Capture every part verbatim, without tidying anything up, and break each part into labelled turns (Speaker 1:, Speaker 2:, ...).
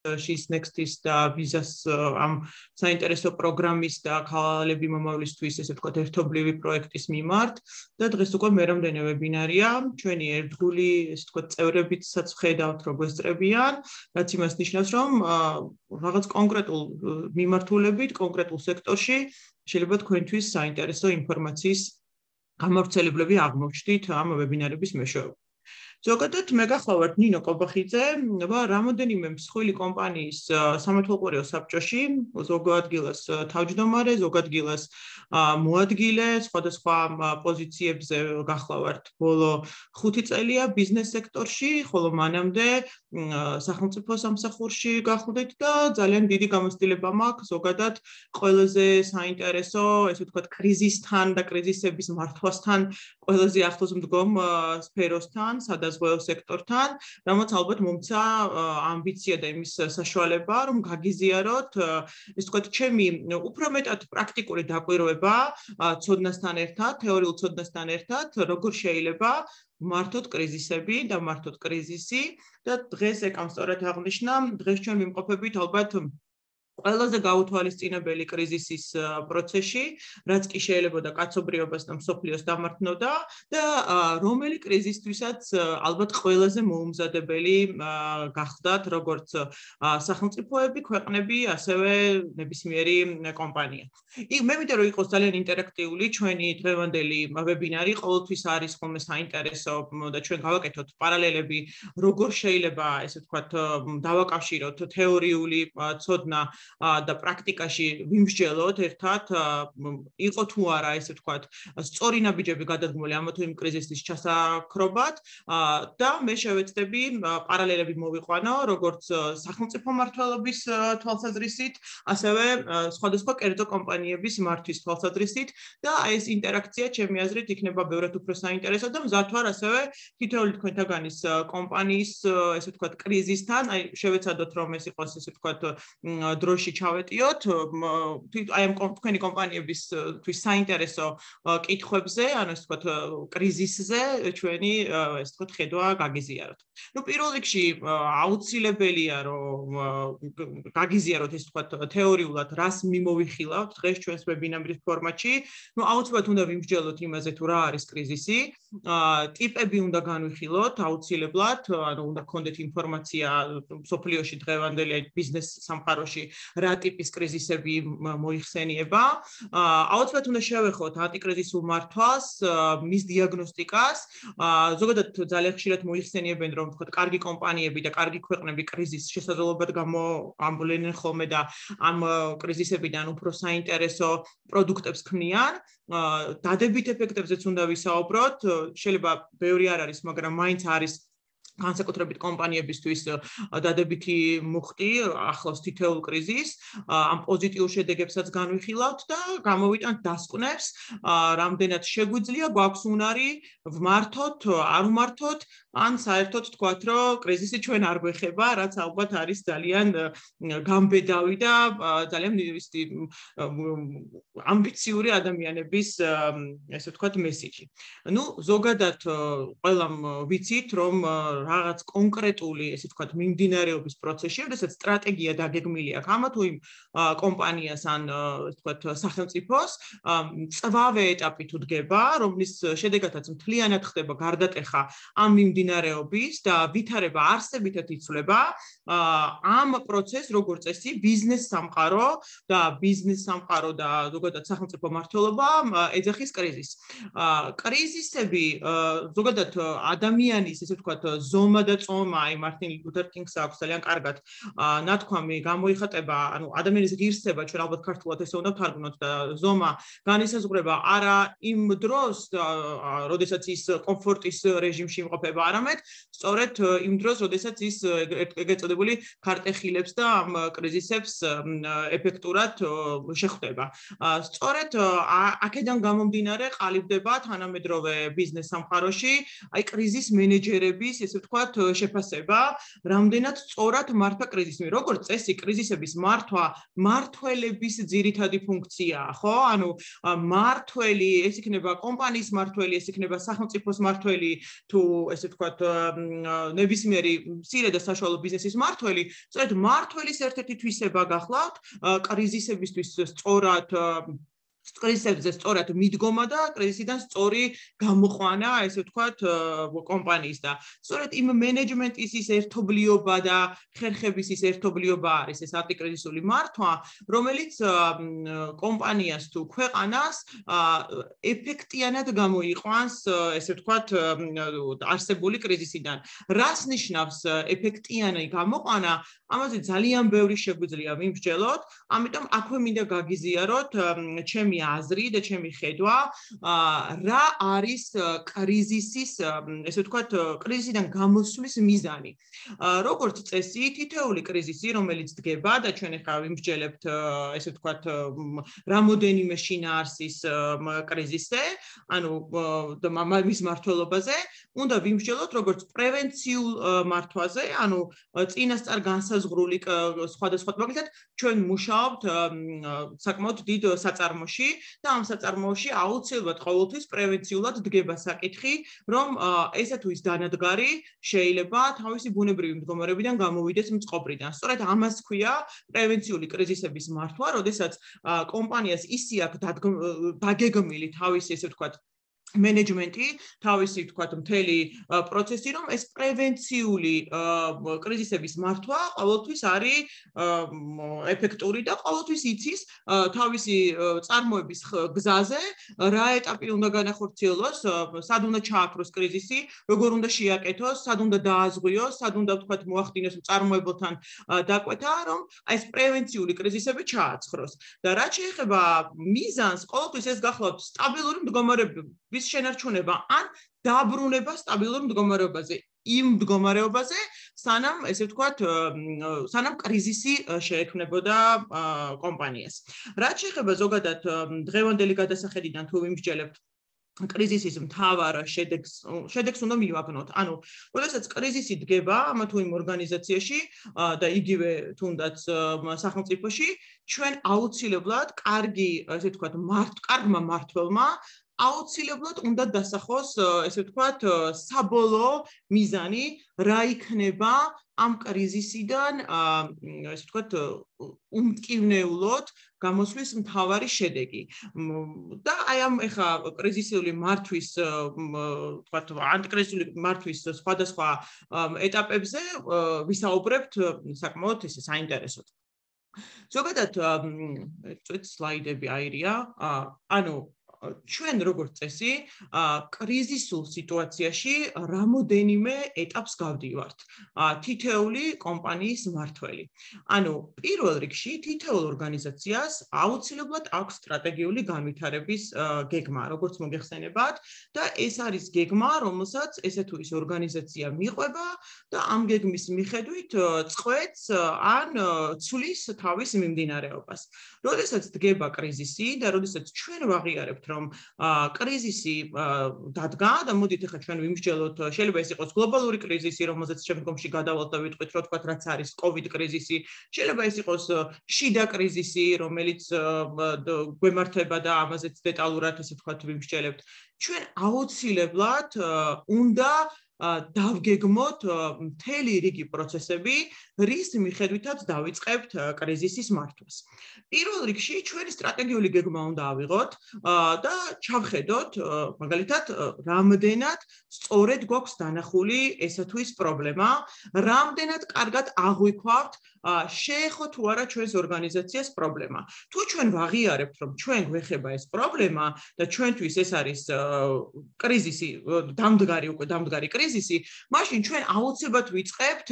Speaker 1: She's Next-ის და Visa-ს ამ საინტერესო პროგრამის და ქალები მომავლისთვის ესე ვთქვათ ერთობლივი პროექტის მიმართ და დღეს უკვე მერამდენე ვებინარია ჩვენი ერთგული ესე ვთქვათ წევრებიცაც ვხედავთ რომ გვესწრებიან რაც იმას ნიშნავს რომ რაღაც კონკრეტულ მიმართულებით კონკრეტულ სექტორში შეიძლება თქვენთვის საინტერესო ინფორმაციის გამავრცელებლები აღმოჩნდით ამ ვებინარების მეშვეობით ზოგადად მე გახლავართ ნინო კობახიძე, რამოდენიმე მსხვილი კომპანიის სამართალყურეო საბჭოში, ზოგ ადგილას თავმჯდომარე, ზოგ ადგილას მოადგილე, სხვადასხვა პოზიციებზე გახლავართ ბოლო ხუთი წელია ბიზნეს სექტორში, ხოლო მანამდე სახელმწიფო სამსახურში გახლდით და ძალიან დიდი გამოცდილება მაქვს ზოგადად ყველაზე საინტერესო, ესე ვთქვათ, კრიზისთან და კრიზისების მართვასთან ყველაზე ახლოს მდგომ სფეროსთან, სადაზღვეო სექტორთან, რამაც ალბათ მომცა ამბიცია და იმის საშუალება, რომ გაგიზიაროთ, ესე ვთქვათ, ჩემი უფრო მეტად პრაქტიკული დაკვირვება ცოდნასთან ერთად, თეორიულ ცოდნასთან ერთად, როგორ შეიძლება მართოთ კრიზისები და მართოთ კრიზისი და დღეს ეკამ სწორად აღნიშნა, დღეს ჩვენ ვიმყოფებით ალბათ ყველაზე გაუთვალისწინებელი კრიზისის პროცესში, რაც კი შეიძლებოდა კაცობრიობას და მსოფლიოს დამართნოდა და რომელი კრიზისთვისაც ალბათ ყველაზე მოუმზადებელი გახდათ როგორც სახელმწიფოები, ქვეყნები, ასევე ნებისმიერი კომპანია. მე მინდა რომ იყოს ძალიან ინტერაქტიული ჩვენი დღევანდელი ვებინარი, ყოველთვის არის ხოლმე საინტერესო და ჩვენ გავაკეთოთ პარალელები, როგორ შეიძლება, ესე ვთქვათ, დავაკავშიროთ თეორიული ცოდნა და პრაქტიკაში ვიმსჯელოთ ერთად იყო თუ არა ესე ვთქვათ სწორი ნაბიჯები გადადგმული ამ თუ იმ კრიზისის ჩასაქრობად და მე შევეცდები პარალელები მოვიყვანო როგორც სახელმწიფო მმართველობის თვალსაზრისით ასევე სხვადასხვა კერძო კომპანიების მართვის თვალსაზრისით და ეს ინტერაქცია ჩემი აზრით იქნება ბევრად უფრო საინტერესო და მზარდ ვარ ასევე თითოეული თქვენთაგანის კომპანიის ესე ვთქვათ კრიზისთან აი შევეცადოთ რომ ეს იყოს ესე ვთქვათ დროში ჩავეტიოთ აი ამ თქვენი კომპანიებისთვის საინტერესო კითხვებზე, ანუ ასე ვთქვათ, კრიზისზე ჩვენი ასე ვთქვათ ხედვა გაგიზიაროთ. ნუ პირველ რიგში აუცილებელია რომ გაგიზიაროთ ასე ვთქვათ თეორიულად რას მიმოვიხილავთ დღეს ჩვენს ვებინარის ფორმატში. ნუ აუცილებლად უნდა ვიმსჯელოთ იმაზე თუ რა არის კრიზისი, ტიპები უნდა განვიხილოთ აუცილებლად, ანუ უნდა გქონდეთ ინფორმაცია სოფლიოში დღევანდელი ბიზნეს სამყაროში რა ტიპის კრიზისები მოიხსენიება. აუცილებლად უნდა შევეხოთ ანტიკრიზისულ მართვას, მის დიაგნოსტიკას. ზოგადად ძალიან ხშირად მოიხსენიებენ, რომ ვთქვათ, კარგი კომპანიები და კარგი ქვეყნები კრიზისის შესაძლებლობად გამოამბლენენ ხოლმე და ამ კრიზისებიდან უფრო საინტერესო პროდუქტებს ქმნიან. დადებით ეფექტებზეც უნდა ვისაუბროთ. შეიძლება ბევრი არ არის, მაგრამ მაინც არის განსაკუთრებით კომპანიებისთვის დადებითი მუხტი ახლავს თითოეულ კრიზისს ამ პოზიტიურ შედეგებსაც განვიხილავთ და გამოვიტანთ დასკვნებს რამდენად შეგვიძლია გვაქვს უნარი ვმართოთ არ ვმართოთ ან საერთოდ თქვათ რომ კრიზისი ჩვენ არ გვეხება რაც ალბათ არის ძალიან გამბედავი და ძალიან ამბიციური ადამიანების ესე ვთქვათ მესიჯი. ნუ ზოგადად ყველამ ვიცით რომ რაღაც კონკრეტული, ესე ვთქვათ, მიმდინარეობის პროცესში, როდესაც სტრატეგია დაგეგმილი აქვს ამა თუ იმ კომპანიას ან, ესე ვთქვათ, სახელმწიფოს, მწვავე ეტაპი თუ დგება, რომლის შედეგადაც მთლიანად ხდება გარდატეხა ამ მიმდინარეობის და ვითარება არსებითად იცვლება, ამ პროცესს როგორც წესი ბიზნეს სამყარო და ბიზნეს სამყარო და ზოგადად სახელმწიფო მმართველობა ეძახის კრიზისს. კრიზისები ზოგადად ადამიანის, ესე ვთქვათ, ზომა და წომა, აი მარტინ ლუთერ კინგს აქვს ძალიან კარგად ნათქვამი გამოიხატება, ანუ ადამიანის ღირსება, ჩვენ ალბათ ქართულად ესე უნდა ვთარგმნოთ და ზომა განისაზღვრება არა იმ დროს, როდესაც ის კომფორტის რეჟიმში იმყოფება, არამედ სწორედ იმ დროს, როდესაც ის ეგრეთ წოდებული ქარტეხილებს და ამ კრიზისებს ეფექტურად შეხვდება. სწორედ აქედან გამომდინარე ყალიბდება თანამედროვე ბიზნეს სამყაროში, აი კრიზის მენეჯერების, ესე ვთქვათ, შეფასება, რამდენად სწორად მართვა კრიზისი. როგორც წესი, კრიზისების მართვა მართველების ძირითადი ფუნქციაა, ხო? ანუ მართველი, ეს იქნება კომპანიის მართველი, ეს იქნება სახელმწიფოს მართველი, თუ ესე ვთქვათ, ნებისმიერი მცირე და საშუალო ბიზნესის მმართველი, სწორედ მმართველის ერთ-ერთი თვისება გახლავთ კრიზისებისთვის სწორად კრიზისებზე სწორად მიდგომა და კრიზისიდან სწორი გამოყვანა, ესე ვთქვათ, კომპანიის და სწორედ იმ მენეჯმენტის ის ერთობლიობა და ხერხების ის ერთობლიობა არის ეს ანტიკრიზისული მართვა, რომელიც კომპანიას თუ ქვეყანას ეფექტიანად გამოიყვანს, ესე ვთქვათ, არსებული კრიზისიდან. რას ნიშნავს ეფექტიანი გამოყვანა? ამაზე ძალიან ბევრი შეგვიძლია ვიმსჯელოთ, ამიტომ აქვე მინდა გაგიზიაროთ ჩემი აზრი და ჩემი ხედვა, რა არის კრიზისის, ესე ვთქვათ, კრიზისიდან გამოსვლის მიზანი. როგორც წესი, თითოეული კრიზისი, რომელიც დგება და ჩვენ ახლა ვიმსჯელებთ, ესე ვთქვათ, რამოდენიმე შინაარსის კრიზისზე, ანუ მის მმართველობაზე, უნდა ვიმსჯელოთ როგორც პრევენციულ მართვაზე, ანუ წინასწარ განსაზღვრული სხვადასხვა მაგალითად ჩვენ მუშაობთ საკმაოდ დიდ საწარმოში და ამ საწარმოში აუცილებლად ყოველთვის პრევენციულად დგება საკითხი, რომ ესა თუ ის დანადგარი შეიძლება თავისი ბუნებრივი მდგომარეობიდან გამოვიდეს მწყობრიდან. სწორედ ამას ქვია პრევენციული კრიზისების მართვა, როდესაც კომპანიას ისი აქვს დაგეგმილი თავისი, ესე ვთქვათ, მენეჯმენტი, თავისი ვთქვათ, მთელი პროცესი, რომ ეს პრევენციული კრიზისების მართვა ყოველთვის არის ეფექტური და ყოველთვის იცის თავისი წარმოების გზაზე რა ეტაპი უნდა განახორციელოს, სად უნდა ჩააქროს კრიზისი, როგორ უნდა შეაკეთოს, სად უნდა დააზღვიოს, სად უნდა ვთქვათ მოახდინოს მწარმოებელთან დაკვეთა, რომ ეს პრევენციული კრიზისები ჩააცხროს. და რაც შეეხება მიზანს, ყოველთვის ეს გახლავთ სტაბილური მდგომარეობის შენარჩუნება ან დაბრუნება სტაბილურ მდგომარეობაზე, იმ მდგომარეობაზე, სანამ, ესე ვთქვათ, სანამ კრიზისი შეექმნებოდა კომპანიას. რაც შეეხება ზოგადად დღევანდელი გადასახედიდან თუ ვიმსჯელებთ კრიზისის მთავარ შედეგს, შედეგს უნდა მივაბნოთ. ანუ, როდესაც კრიზისი დგება ამა თუ იმ ორგანიზაციაში და იგივე თუნდაც სახელმწიფოში, ჩვენ აუცილებლად კარგი, ესე ვთქვათ, კარგმა მმართველმა აუცილებლად უნდა დასახოს, ესე ვთქვათ, საბოლოო მიზანი, რა იქნება ამ კრიზისიდან, ესე ვთქვათ, უმტკივნეულოდ გამოსვლის მთავარი შედეგი. და აი ამ ეხა კრიზისული მართვის, ვთქვათ, ანტიკრიზისული მართვის სხვადასხვა ეტაპებზე ვისაუბრებთ საკმაოდ ესე საინტერესოდ. ზოგადად, წვეთ სლაიდები აირია, ანუ ჩვენ როგორც წესი, კრიზისულ სიტუაციაში რამოდენიმე ეტაპს გავდივართ. თითოეული კომპანიის მმართველი. ანუ პირველ რიგში თითოეულ ორგანიზაციას აუცილებლად აქვს სტრატეგიული განვითარების გეგმა, როგორც მოგეხსენებათ, და ეს არის გეგმა, რომელსაც ესე თუ ის ორგანიზაცია მიყვება და ამ გეგმის მიხედვით წყვეტს ან ცვლის თავის მიმდინარეობას. როდესაც დგება კრიზისი და როდესაც ჩვენ ვაღიარებთ, რომ კრიზისი დადგა და მოდით ახლა ჩვენ ვიმსჯელოთ, შეიძლება ეს იყოს გლობალური კრიზისი, რომელზეც შემდგომში გადავალთ და ვიტყვით, რომ თქვათ, რაც არის COVID კრიზისი, შეიძლება ეს იყოს შიდა კრიზისი, რომელიც გვემართება და ამაზეც დეტალურად ესე ვთქვათ ვიმსჯელებთ. ჩვენ აუცილებლად უნდა დავგეგმოთ მთელი რიგი პროცესები, რის მიხედვითაც დავიწყებთ კრიზისის მართვას. პირველ რიგში ჩვენი სტრატეგიული გეგმა უნდა ავიღოთ და ჩავხედოთ, მაგალითად, რამდენად სწორედ გვაქვს დანახული ესა თუ ის პრობლემა, რამდენად კარგად აღვიქვავთ შეეხო თუ არა ჩვენს ორგანიზაციას პრობლემა. თუ ჩვენ ვაღიარებთ, რომ ჩვენ გვეხება ეს პრობლემა და ჩვენთვის ეს არის კრიზისი, დამდგარი უკვე დამდგარი კრიზისი, მაშინ ჩვენ აუცილებლად ვიწყებთ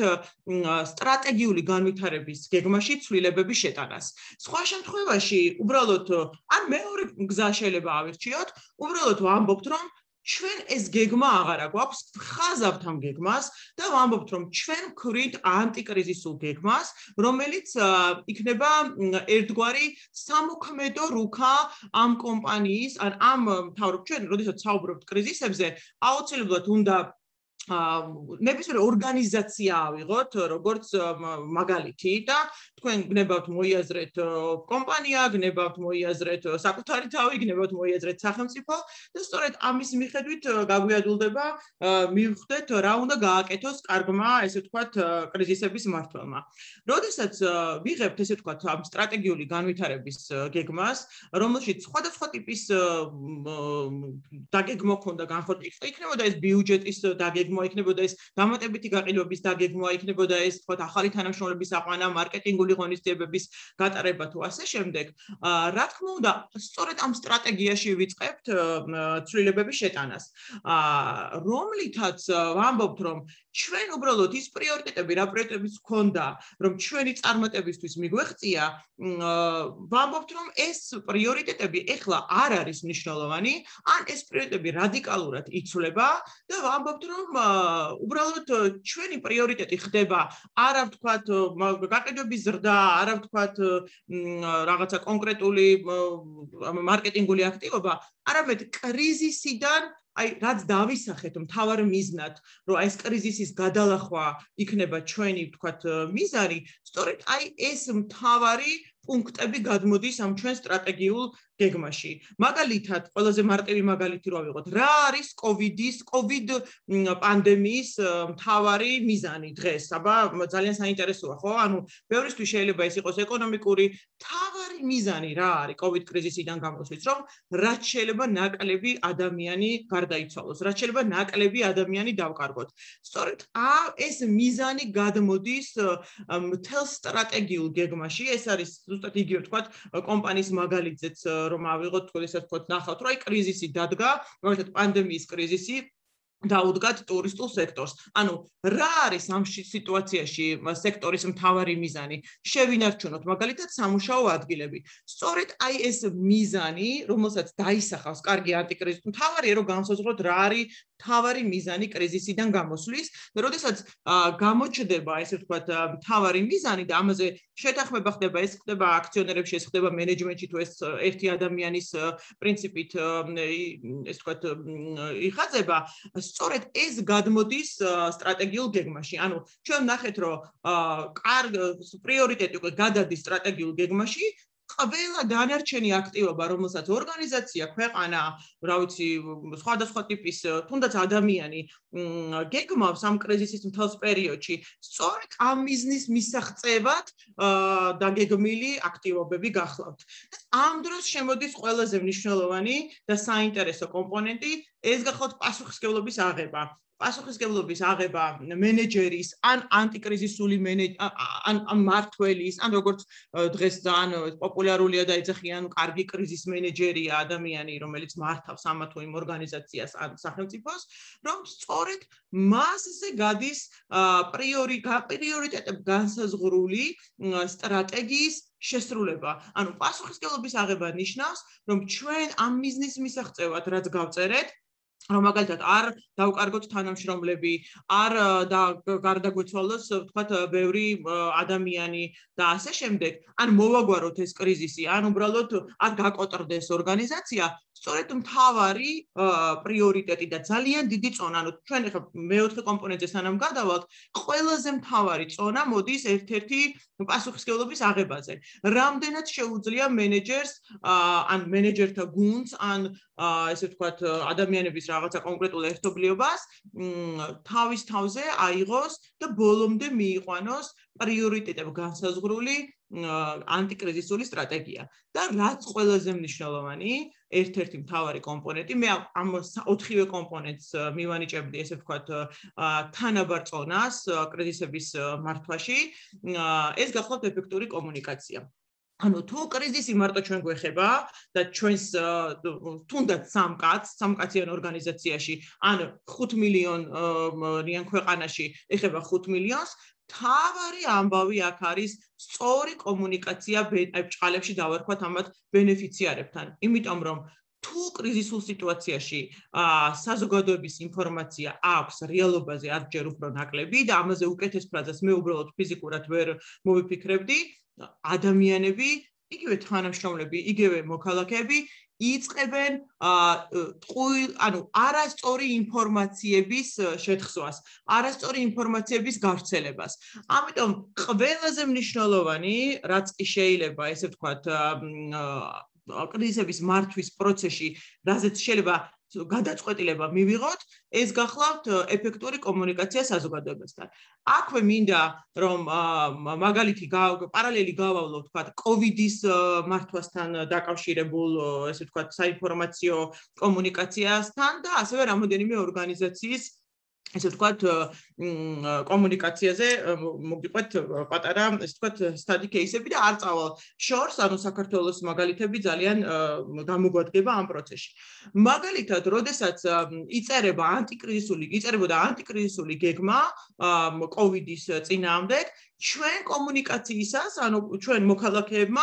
Speaker 1: სტრატეგიული განვითარების გეგმაში ცვლილებების შეტანას. სხვა შემთხვევაში, უბრალოდ ან მეორე გზა შეიძლება ავირჩიოთ, უბრალოდ ვამბობთ, რომ ჩვენ ეს გეგმა აღარა გვაქვს, ვხაზავთ ამ გეგმას და ვამბობთ, რომ ჩვენ ვქვრით ანტიკრიზისულ გეგმას, რომელიც იქნება ერთგვარი სამოქმედო რუქა ამ კომპანიის, ან ამ მთავრობ ჩვენ, როდესაც საუბრობთ კრიზისებზე, აუცილებლად უნდა ნებისმიერი ორგანიზაცია ავიღოთ, როგორც მაგალითი და თქვენ გნებავთ მოიაზრეთ კომპანია, გნებავთ მოიაზრეთ საკუთარი თავი, გნებავთ მოიაზრეთ სახელმწიფო და სწორედ ამის მიხედვით გაგვიადვილდება მივხვდეთ რა უნდა გააკეთოს კარგმა, ესე ვთქვათ, კრიზისების მართველმა. როდესაც ვიღებთ ესე ვთქვათ ამ სტრატეგიული განვითარების გეგმას, რომელშიც სხვადასხვა ტიპის დაგეგმვა ქონდა განხორციელებული, იქნებოდა ეს ბიუჯეტის დაგეგმვა, იქნებოდა ეს დამატებითი გაყიდვების დაგეგმვა, იქნებოდა ეს თქვათ ახალი თანამშრომლების აყვანა, მარკეტინგული ღონისძიებების გატარება თუ ასე შემდეგ. რა თქმა უნდა, სწორედ ამ სტრატეგიაში ვიწყებთ ცვლილებების შეტანას, რომლითაც ვამბობთ, რომ ჩვენ უბრალოდ ის პრიორიტეტები, რა პრიორიტეტებიც გქონდა, რომ ჩვენი წარმატებისთვის მიგვეღწია, ვამბობთ, რომ ეს პრიორიტეტები ეხლა არ არის მნიშვნელოვანი, ან ეს პრიორიტეტები რადიკალურად იცვლება და ვამბობთ, რომ უბრალოდ ჩვენი პრიორიტეტი ხდება არა ვთქვათ გაყიდვების ზრდა, არა ვთქვათ რაღაცა კონკრეტული მარკეტინგული აქტივობა, არამედ კრიზისიდან აი რაც დავისახეთ მთავარ მიზნად, რომ აი ეს კრიზისის გადალახვა იქნება ჩვენი ვთქვათ მიზანი, სწორედ აი ეს მთავარი პუნქტები გადმოდის ამ ჩვენ სტრატეგიულ გეგმაში. მაგალითად, ყველაზე მარტივი მაგალითი რო ავიღოთ, რა არის კოვიდის, კოვიდ პანდემიის მთავარი მიზანი დღეს? აბა ძალიან საინტერესოა, ხო? ანუ ბევრისთვის შეიძლება ეს იყოს ეკონომიკური, მთავარი მიზანი რა არის კოვიდ კრიზისიდან გამოსვლის, რომ რაც შეიძლება ნაკლები ადამიანი გარდაიცვალოს, რაც შეიძლება ნაკლები ადამიანი დავკარგოთ. სწორედ ეს მიზანი გადმოდის მთელ სტრატეგიულ გეგმაში, ეს არის ზუსტად იგივე ვთქვათ კომპანიის მაგალითზეც რომ ავიღოთ, თქო, ვთქვათ, ნახავთ, რომ აი კრიზისი დადგა, მაგალითად პანდემიის კრიზისი დაუდგათ ტურისტულ სექტორს. ანუ რა არის ამ სიტუაციაში სექტორის მთავარი მიზანი? შევინარჩუნოთ მაგალითად სამუშაო ადგილები. სწორედ აი ეს მიზანი, რომელსაც დაისახავს კარგი ანტიკრიზისი, მთავარია რომ განსაზღვროთ რა არის მთავარი მიზანი კრიზისიდან გამოსვლის და როდესაც გამოჩნდება ესე ვთქვათ მთავარი მიზანი და ამაზე შეთანხმება ხდება, ეს ხდება აქციონერებში, ეს ხდება მენეჯმენტში თუ ეს ერთი ადამიანის პრინციპით ეს ვთქვათ იხაზება, სწორედ ეს გადმოდის სტრატეგიულ გეგმაში. ანუ ჩვენ ნახეთ, რომ კარგ პრიორიტეტი უკვე გადადის სტრატეგიულ გეგმაში, ყველა დანარჩენი აქტივობა, რომელსაც ორგანიზაცია, ქვეყანა, რა ვიცი, სხვადასხვა ტიპის, თუნდაც ადამიანი გეგმავს ამ კრიზისის მთელ პერიოდში, სწორედ ამ მიზნის მისაღწევად დაგეგმილი აქტივობები გახლავთ. ამ დროს შემოდის ყველაზე მნიშვნელოვანი და საინტერესო კომპონენტი, ეს გახლავთ პასუხისმგებლობის აღება. პასუხისმგებლობის აღება მენეჯერის ან ანტიკრიზისული ან მმართველის, ან როგორც დღეს ძალიან პოპულარულია და ეძახიან, კარგი კრიზის მენეჯერია ადამიანი, რომელიც მართავს ამა თუ იმ ორგანიზაციას ან სახელმწიფოს, რომ სწორედ მასზე გადის პრიორიტეტები განსაზღვრული სტრატეგიის შესრულება. ანუ პასუხისმგებლობის აღება ნიშნავს, რომ ჩვენ ამ მიზნის მისაღწევად რაც გავწერეთ, რომ მაგალითად არ დავკარგოთ თანამშრომლები, არ გარდაგვეცვალოს ვთქვათ ბევრი ადამიანი და ასე შემდეგ, ან მოვაგვაროთ ეს კრიზისი, ან უბრალოდ არ გაკოტრდეს ორგანიზაცია, სწორედ მთავარი პრიორიტეტი და ძალიან დიდი წონა, ანუ ჩვენ ახლა მეოთხე კომპონენტზე სანამ გადავალთ, ყველაზე მთავარი წონა მოდის ერთ-ერთი პასუხისმგებლობის აღებაზე. რამდენად შეუძლია მენეჯერს ან მენეჯერთა გუნდს ან ესე ვთქვათ ადამიანების რაღაცა კონკრეტულ ერთობლიობას თავის თავზე აიღოს და ბოლომდე მიიყვანოს პრიორიტეტები განსაზღვრული ანტიკრიზისული სტრატეგია. და რაც ყველაზე მნიშვნელოვანი, ერთ-ერთი მთავარი კომპონენტი, მე ამ ოთხივე კომპონენტს მივანიჭებდი, ესე ვთქვათ, თანაბარ წონას კრიზისების მართვაში, ეს გახლავთ ეფექტური კომუნიკაცია. ანუ თუ კრიზისი მარტო ჩვენ გვეხება და ჩვენს თუნდაც სამ კაცს, სამკაციან ორგანიზაციაში, ან ხუთ მილიონიან ქვეყანაში ეხება ხუთ მილიონს, მთავარი ამბავი აქ არის სწორი კომუნიკაცია ბჭყალებში დავარქვათ ამათ ბენეფიციარებთან. იმიტომ რომ თუ კრიზისულ სიტუაციაში საზოგადოების ინფორმაცია აქვს რეალობაზე არჯერ უფრო ნაკლები და ამაზე უკეთეს ფრაზას მე უბრალოდ ფიზიკურად ვერ მოვიფიქრებდი, ადამიანები, იგივე თანამშრომლები, იგივე მოქალაქეები იწყებენ ანუ არასწორი ინფორმაციების შეთხსვას, არასწორი ინფორმაციების გავრცელებას. ამიტომ ყველაზე მნიშვნელოვანი, რაც კი შეიძლება, ესე ვთქვათ, კრიზისების მართვის პროცესში, რაზეც შეიძლება გადაწყვეტილება მივიღოთ, ეს გახლავთ ეფექტური კომუნიკაცია საზოგადოებასთან. აქვე მინდა რომ მაგალითი პარალელი გავავლო თქვათ კოვიდის მართვასთან დაკავშირებულ ესე ვთქვათ საინფორმაციო კომუნიკაციასთან და ასევე რამოდენიმე ორგანიზაციის ესე ვთქვათ კომუნიკაციაზე მოგიყვეთ პატარა ესე ვთქვათ სტადი кейსები და არ წავალ შორს, ანუ საქართველოს მაგალითები ძალიან გამოგვადგება ამ პროცესში. მაგალითად, როდესაც იწერება ანტიკრიზისული, იწერებოდა ანტიკრიზისული გეგმა კოვიდის წინააღმდეგ, ჩვენ კომუნიკაციისას, ანუ ჩვენ მოქალაქეებმა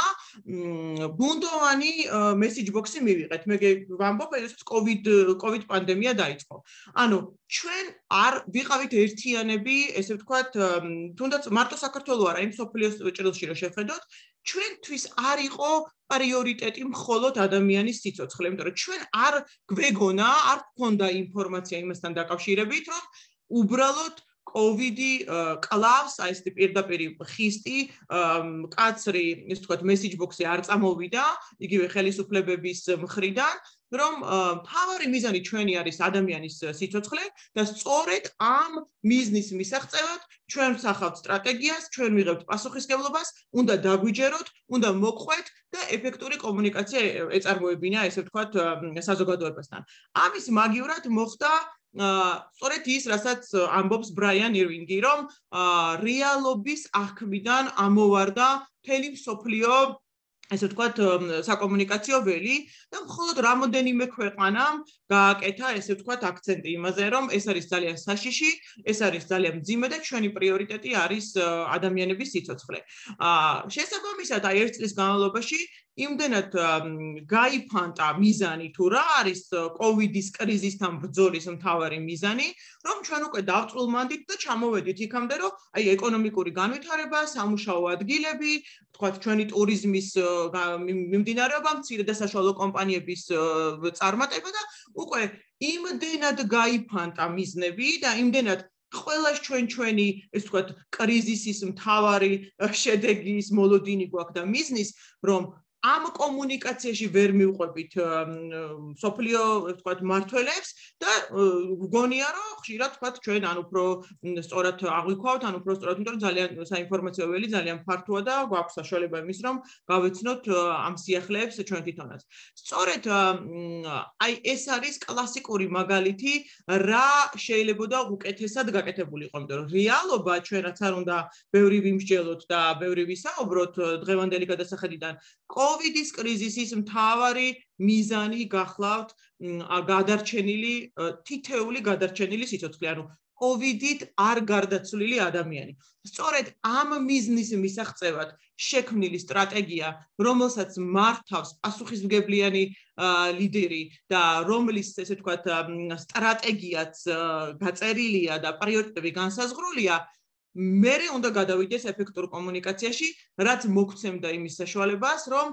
Speaker 1: ბუნდოვანი მესეჯ ბოქსი მივიღეთ. მე ვამბობ, როდესაც კოვიდ კოვიდ პანდემია დაიწყო. ანუ ჩვენ არ ვიყავით ერთიანები, ესე ვთქვათ, თუნდაც მარტო საქართველოს არა, იმ სოფლიოს ჭრილში რომ შევხედოთ, ჩვენთვის არ იყო პრიორიტეტი მხოლოდ ადამიანის სიცოცხლე, იმიტომ რომ ჩვენ არ გვეგონა, არ გქონდა ინფორმაცია იმასთან დაკავშირებით, რომ უბრალოდ კოვიდი კლავს, აი ეს პირდაპირ ხისტი, კაცრი, ესე ვთქვათ, მესეჯ ბოქსი არ წამოვიდა, იგივე ხელისუფლებების მხრიდან, რომ მთავარი მიზანი ჩვენი არის ადამიანის სიცოცხლე და სწორედ ამ მიზნის მისაღწევად ჩვენ ვსახავთ სტრატეგიას, ჩვენ ვიღებთ პასუხისმგებლობას, უნდა დაგვიჯეროთ, უნდა მოგყვეთ და ეფექტური კომუნიკაცია ეწარმოებინა, ესე ვთქვათ, საზოგადოებასთან. ამის მაგივრად მოხდა სწორედ ის, რასაც ამბობს ბრაიან ირვინგი, რომ რეალობის აღქმიდან ამოვარდა მთელი მსოფლიო ესე ვთქვათ, საკომუნიკაციო ველი და მხოლოდ რამოდენიმე ქვეყანამ გააკეთა, ესე ვთქვათ, აქცენტი იმაზე, რომ ეს არის ძალიან საშიში, ეს არის ძალიან მძიმე და ჩვენი პრიორიტეტი არის ადამიანების სიცოცხლე. შესაბამისად, აი ერთ წლის განმავლობაში იმდენად გაიფანტა მიზანი თუ რა არის კოვიდის კრიზისთან ბრძოლის მთავარი მიზანი, რომ ჩვენ უკვე დავწყვილმანდით და ჩამოვედით იქამდე, რომ აი ეკონომიკური განვითარება, სამუშაო ადგილები, თქვათ ჩვენი ტურიზმის მიმდინარეობა, მცირე და საშუალო კომპანიების წარმატება და უკვე იმდენად გაიფანტა მიზნები და იმდენად ყველა ჩვენ ჩვენი, ესე ვთქვათ, კრიზისის მთავარი შედეგის მოლოდინი გვაქვს და მიზნის, რომ ამ კომუნიკაციაში ვერ მივყვებით სოფლიო, ვთქვათ, მართველებს და გონია, რომ ხშირად ვთქვათ, ჩვენ ან უფრო სწორად აღვიქვავთ, ან უფრო სწორად, იმიტომ რომ ძალიან საინფორმაციო ველი ძალიან ფართოა და გვაქვს საშუალება იმის, რომ გავეცნოთ ამ სიახლეებს ჩვენ თვითონაც. სწორედ აი ეს არის კლასიკური მაგალითი, რა შეიძლებოდა უკეთესად გაკეთებულიყო, იმიტომ რომ რეალობა ჩვენ რაც არ უნდა ბევრი ვიმსჯელოთ და ბევრი ვისაუბროთ დღევანდელი გადასახედიდან კოვიდის კრიზისის მთავარი მიზანი გახლავთ გადარჩენილი თითეული გადარჩენილი სიცოცხლე, ანუ კოვიდით არ გარდაცვლილი ადამიანი. სწორედ ამ მიზნის მისაღწევად შექმნილი სტრატეგია, რომელსაც მართავს პასუხისმგებლიანი ლიდერი და რომლის, ესე ვთქვათ, სტრატეგიაც გაწერილია და პრიორიტეტები განსაზღვრულია, მერე უნდა გადავიდეს ეფექტურ კომუნიკაციაში, რაც მოგცემდა იმის საშუალებას, რომ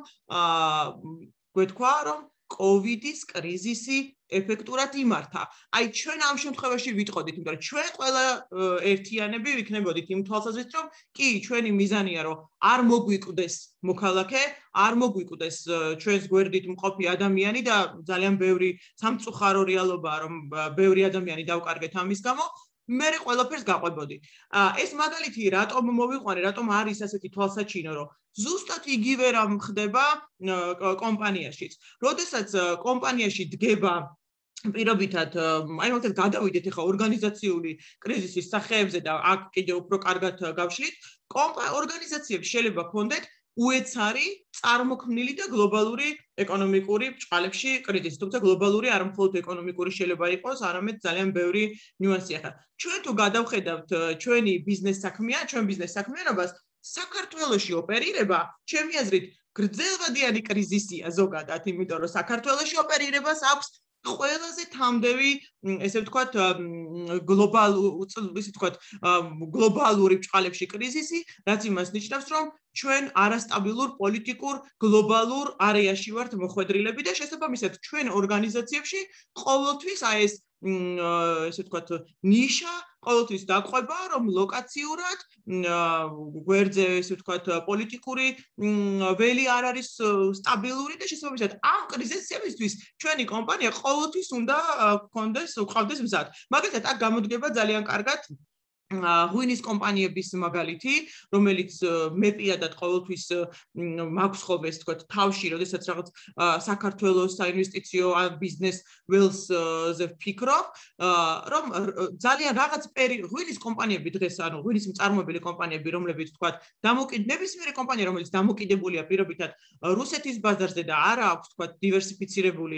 Speaker 1: გვეთქვა, რომ კოვიდის კრიზისი ეფექტურად იმართა. აი ჩვენ ამ შემთხვევაში ვიტყოდით, იმიტომ რომ ჩვენ ყველა ერთიანები ვიქნებოდით იმ თვალსაზრისით, რომ კი, ჩვენი მიზანია, რომ არ მოგვიკვდეს მოქალაქე, არ მოგვიკვდეს ჩვენს გვერდით მყოფი ადამიანი და ძალიან ბევრი სამწუხარო რეალობაა, რომ ბევრი ადამიანი დავკარგეთ ამის გამო. მერე ყველაფერს გაყვებოდი. ეს მაგალითი რატომ მოვიყვანე, რატომ არის ასეთი თვალსაჩინო, რომ ზუსტად იგივე რამ ხდება კომპანიაშიც. როდესაც კომპანიაში დგება პირობითად, აი მაგალითად გადავიდეთ ახლა ორგანიზაციული კრიზისის სახეებზე და აქ კიდევ უფრო კარგად გავშლით, ორგანიზაციებს შეიძლება ჰქონდეთ უეცარი წარმოქმნილი და გლობალური ეკონომიკური ბრჭყალებში კრიზისი, თუმცა გლობალური არ მხოლოდ ეკონომიკური შეიძლება იყოს, არამედ ძალიან ბევრი ნიუანსი ახლა. ჩვენ თუ გადავხედავთ ჩვენი ბიზნეს საქმეა, ჩვენ ბიზნეს საქმიანობას, საქართველოში ოპერირება, ჩემი აზრით, გრძელვადიანი კრიზისია ზოგადად, იმიტომ რომ საქართველოში ოპერირებას აქვს ყველაზე თამდევი ესე ვთქვათ გლობალურ ისე ვთქვათ გლობალური ბჭყალებში კრიზისი, რაც იმას ნიშნავს, რომ ჩვენ არასტაბილურ პოლიტიკურ გლობალურ არეაში ვართ მოხვედრილები და შესაბამისად ჩვენ ორგანიზაციებში ყოველთვის აი ეს ესე ვთქვათ ნიშა ყოველთვის დაყვება, რომ ლოკაციურად გვერდზე ესე ვთქვათ პოლიტიკური ველი არ არის სტაბილური და შესაბამისად ამ კრიზისებისთვის ჩვენი კომპანია ყოველთვის უნდა გქონდეს უყავდეს მზად. მაგალითად აქ გამოდგება ძალიან კარგად ღვინის კომპანიების მაგალითი, რომელიც მე პირადად ყოველთვის მაქვს ხოლმე ესე ვთქვათ თავში, როდესაც რაღაც საქართველოს საინვესტიციო ბიზნეს ველსზე ვფიქრობ, რომ ძალიან რაღაც ღვინის კომპანიები დღეს, ანუ ღვინის მწარმოებელი კომპანიები, რომლებიც ვთქვათ, ნებისმიერი კომპანია, რომელიც დამოკიდებულია პირობითად რუსეთის ბაზარზე და არა აქვს ვთქვათ დივერსიფიცირებული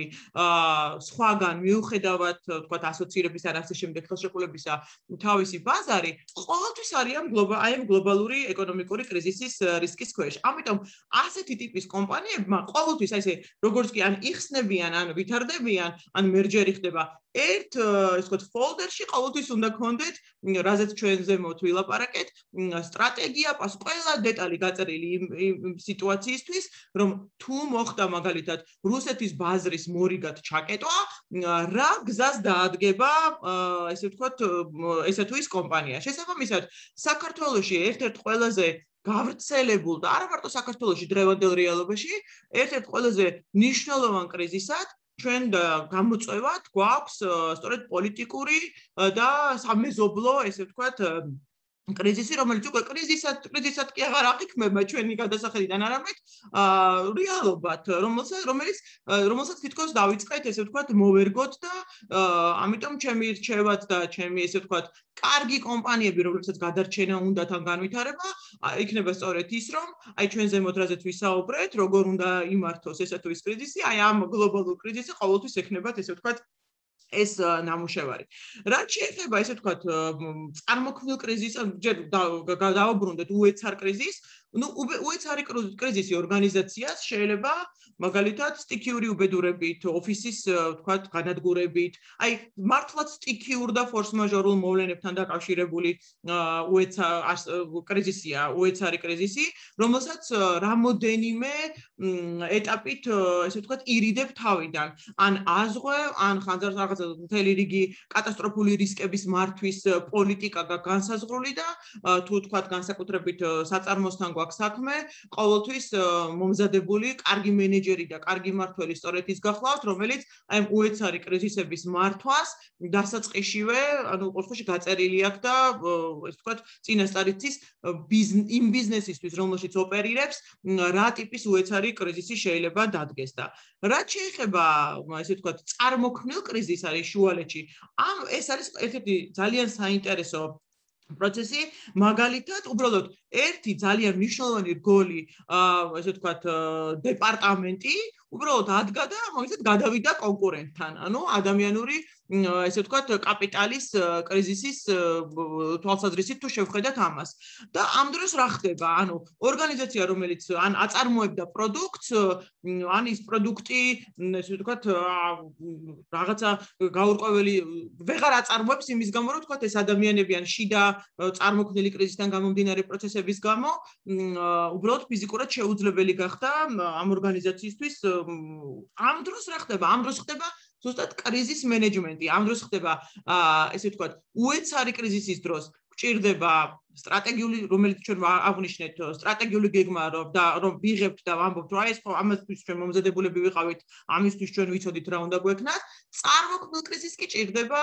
Speaker 1: სხვაგან მიუხედავად ვთქვათ ასოცირების ან ასე შემდეგ ხელშეკრულებისა თავისი ბაზარი ყოველთვის არიან აი ამ გლობალური ეკონომიკური კრიზისის რისკის ქვეშ. ამიტომ ასეთი ტიპის კომპანიებმა ყოველთვის აი ესე როგორც კი ან იხსნებიან, ან ვითარდებიან, ან მერჯერი ხდება ერთ ესე ვთქვათ ფოლდერში ყოველთვის უნდა გქონდეთ, რაზეც ჩვენ ზემოთ ვილაპარაკეთ, სტრატეგია, ყველა დეტალი გაწერილი იმ სიტუაციისთვის, რომ თუ მოხდა მაგალითად რუსეთის ბაზრის მორიგად ჩაკეტვა, რა გზას დაადგება ესე ვთქვათ ესე თუ ის კომპანია. შესაბამისად, საქართველოში ერთ-ერთ ყველაზე გავრცელებულ და არა მარტო საქართველოში დღევანდელ რეალობაში, ერთ-ერთ ყველაზე მნიშვნელოვან კრიზისად ჩვენ გამოწვევად გვაქვს სწორედ პოლიტიკური და სამეზობლო, ესე ვთქვათ, კრიზისი, რომელიც უკვე კრიზისად, კრიზისად კი აღარ აღიქმება ჩვენი გადასახედიდან, არამედ რეალობად, რომელიც რომელსაც თითქოს დავიწყეთ, ესე ვთქვათ, მოვერგოთ და ამიტომ ჩემი რჩევაც და ჩემი ესე ვთქვათ, კარგი კომპანიები, რომლებსაც გადარჩენა უნდათ ან განვითარება, იქნება სწორედ ის, რომ აი ჩვენ ზემოთ რაზეც ვისაუბრეთ, როგორ უნდა იმართოს ესა თუ ის კრიზისი, აი ამ გლობალურ კრიზისზე ყოველთვის ექნებათ, ესე ვთქვათ, ეს ნამუშევარი. რაც შეეხება ესე ვთქვათ, წარმოქმნილ კრიზისს, ჯერ დავაბრუნდეთ უეცარ კრიზისს, ну, უეცარი კრიზისი ორგანიზაციას შეიძლება მაგალითად სტიქიური უბედურებით, ოფისის ვთქვათ, განადგურებით, აი მართლაც სტიქიურ და ფორს-მაჟორულ მოვლენებთან დაკავშირებული უეცა კრიზისია, უეცარი კრიზისი, რომელსაც რამოდენიმე ეტაპით ესე ვთქვათ, ირიდებ თავიდან, ან აზღვევ, ან ხანძარს რაღაცა მთელი რიგი კატასტროფული რისკების მართვის პოლიტიკა განსაზღვრული და თუ ვთქვათ, განსაკუთრებით საწარმოსთან გვაქვს საქმე, ყოველთვის მომზადებული კარგი მენეჯერი და კარგი მმართველი სწორედ ის გახლავთ, რომელიც აი ამ უეცარი კრიზისების მართვას დასაწყისშივე, ანუ ყოველთვის გაწერილი აქვს და ესე ვთქვათ, წინასწარ იცის იმ ბიზნესისთვის, რომელშიც ოპერირებს, რა ტიპის უეცარი კრიზისი შეიძლება დადგეს და რაც შეეხება, ესე ვთქვათ, წარმოქმნილ კრიზისს არის შუალედში. ამ ეს არის ერთ-ერთი ძალიან საინტერესო პროცესი, მაგალითად, უბრალოდ ერთი ძალიან მნიშვნელოვანი რგოლი, ესე ვთქვათ, დეპარტამენტი, უბრალოდ ადგა და მოიცეთ გადავიდა კონკურენტთან. ანუ ადამიანური ესე ვთქვათ, კაპიტალის კრიზისის თვალსაზრისით თუ შევხედათ ამას. და ამ დროს რა ხდება? ანუ ორგანიზაცია, რომელიც ან აწარმოებდა პროდუქტს, ან ის პროდუქტი, ესე ვთქვათ, რაღაცა გაურკვეველი ვეღარ აწარმოებს იმის გამო, რომ ვთქვათ, ეს ადამიანები ან შიდა წარმოქმნილი კრიზისიდან გამომდინარე პროცესების გამო, უბრალოდ ფიზიკურად შეუძლებელი გახდა ამ ორგანიზაციისთვის. ამ დროს რა ხდება? ამ დროს ხდება ზუსტად კრიზის მენეჯმენტი. ამ დროს ხდება, ესე ვთქვათ, უეცარი კრიზისის დროს გვჭირდება სტრატეგიული, რომელიც ჩვენ აღვნიშნეთ, სტრატეგიული გეგმა, რომ და რომ ვიღებთ და ვამბობთ, რომ აი ეს ამასთვის ჩვენ მომზადებულები ვიყავით, ამისთვის ჩვენ ვიცოდით რა უნდა გვექნათ. წარმოქმნილ კრიზისს კი ჭირდება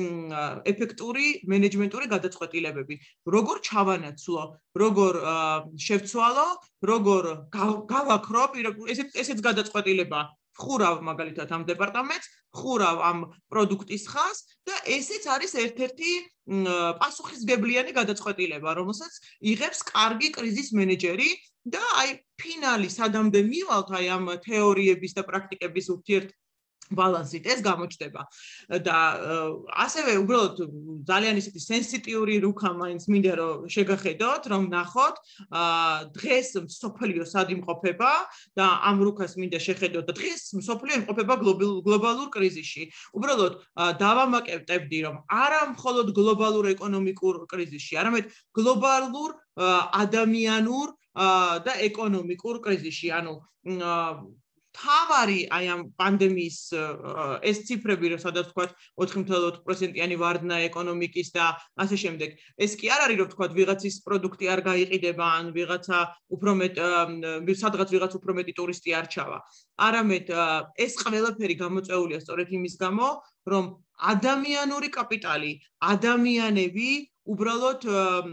Speaker 1: ეფექტური მენეჯმენტური გადაწყვეტილებები. როგორ ჩავანაცვლო, როგორ შევცვალო, როგორ გავაქრო, ესეც ესეც გადაწყვეტილება. ხურავ მაგალითად ამ დეპარტამენტს, ხურავ ამ პროდუქტის ხაზს და ესეც არის ერთ-ერთი პასუხისმგებლიანი გადაწყვეტილება, რომელსაც იღებს კარგი კრიზის მენეჯერი და აი ფინალი სადამდე მივალთ აი ამ თეორიების და პრაქტიკების ურთიერთ ბალანსით ეს გამოჩნდება და ასევე უბრალოდ ძალიან ისეთი სენსიტიური რუქა მაინც მინდა რომ შეგახედოთ რომ ნახოთ დღეს მსოფლიო სად იმყოფება და ამ რუქას მინდა შეხედოთ და დღეს მსოფლიო იმყოფება გლობალურ კრიზისში უბრალოდ დავამატებდი რომ არა მხოლოდ გლობალურ ეკონომიკურ კრიზისში არამედ გლობალურ ადამიანურ და ეკონომიკურ კრიზისში ანუ თავარი აი ამ პანდემიის ეს ციფრები რომ სადაც ვთქვათ ოთხი ათეული ოთხ პროცენტიანი ვარდნა ეკონომიკის და ასე შემდეგ ეს კი არ არის რომ ვთქვათ ვიღაცის პროდუქტი არ გაიყიდება ან ვიღაცა უფრო მეტ სადღაც ვიღაც უფრო მეტი ტურისტი არ ჩავა არამედ ეს ყველაფერი გამოწვეულია სწორედ იმის გამო რომ ადამიანური კაპიტალი ადამიანები უბრალოდ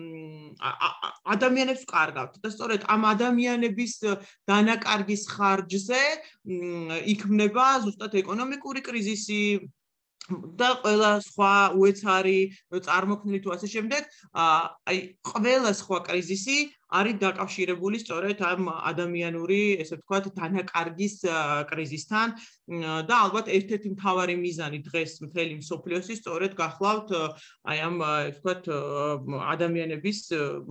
Speaker 1: ადამიანებს ვკარგავთ და სწორედ ამ ადამიანების დანაკარგის ხარჯზე იქმნება ზუსტად ეკონომიკური კრიზისი და ყველა სხვა უეცარი წარმოქმნილი თუ ასე შემდეგ აი ყველა სხვა კრიზისი არის დაკავშირებული სწორედ ამ ადამიანური ესე ვთქვათ დანაკარგის კრიზისთან და ალბათ ერთ-ერთი მთავარი მიზანი დღეს მთელი მსოფლიოსი სწორედ გახლავთ აი ამ ვთქვათ ადამიანების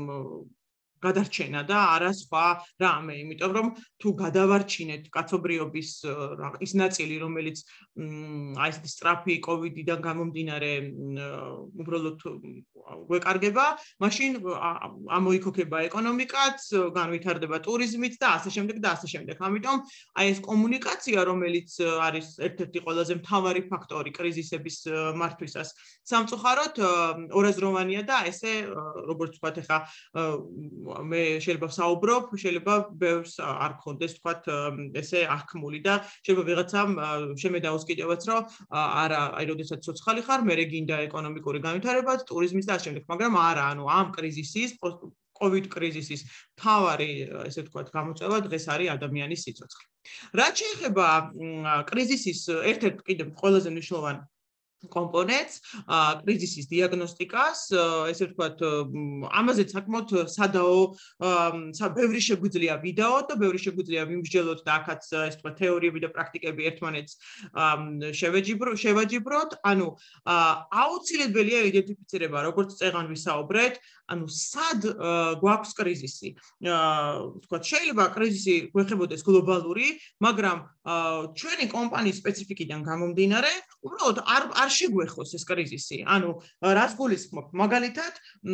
Speaker 1: გადარჩენა და არა სხვა რამე, იმიტომ რომ თუ გადავარჩინეთ კაცობრიობის ის ნაწილი, რომელიც აი ესეთი სწრაფი კოვიდიდან გამომდინარე უბრალოდ გვეკარგება, მაშინ ამოიქოქება ეკონომიკაც, განვითარდება ტურიზმიც და ასე შემდეგ და ასე შემდეგ. ამიტომ აი ეს კომუნიკაცია, რომელიც არის ერთ-ერთი ყველაზე მთავარი ფაქტორი კრიზისების მართვისას, სამწუხაროდ ორაზროვანია და ესე როგორც ვთქვათ ახლა მე შეიძლება ვსაუბრობ, შეიძლება ბევრს არ გქონდეს თქვათ ესე აღქმული და შეიძლება ვიღაცამ შემედაოს კიდევაც რომ არა, აი როდესაც ცოცხალი ხარ, მე გინდა ეკონომიკური განვითარება, ტურიზმის და ასე შემდეგ, მაგრამ არა, ანუ ამ კრიზისის, COVID კრიზისის მთავარი ესე ვთქვათ გამოწვევა დღეს არის ადამიანის სიცოცხლე. რაც შეეხება კრიზისის ერთ-ერთ კიდევ ყველაზე მნიშვნელოვან კომპონენტს, კრიზისის დიაგნოსტიკას, ესე ვთქვათ, ამაზე საკმაოდ სადაო, ბევრი შეგვიძლია ვიდეო და ბევრი შეგვიძლია ვიმსჯელოთ და აქაც ესე ვთქვათ თეორიები და პრაქტიკები ერთმანეთს შევაჯიბროთ, ანუ აუცილებელია იდენტიფიცირება, როგორც წეღან ვისაუბრეთ, ანუ სად გვაქვს კრიზისი. ვთქვათ, შეიძლება კრიზისი გვეხებოდეს გლობალური, მაგრამ ჩვენი კომპანიის სპეციფიკიდან გამომდინარე, უბრალოდ არ არ შეგვეხოს ეს კრიზისი. ანუ რას გულისხმობ? მაგალითად,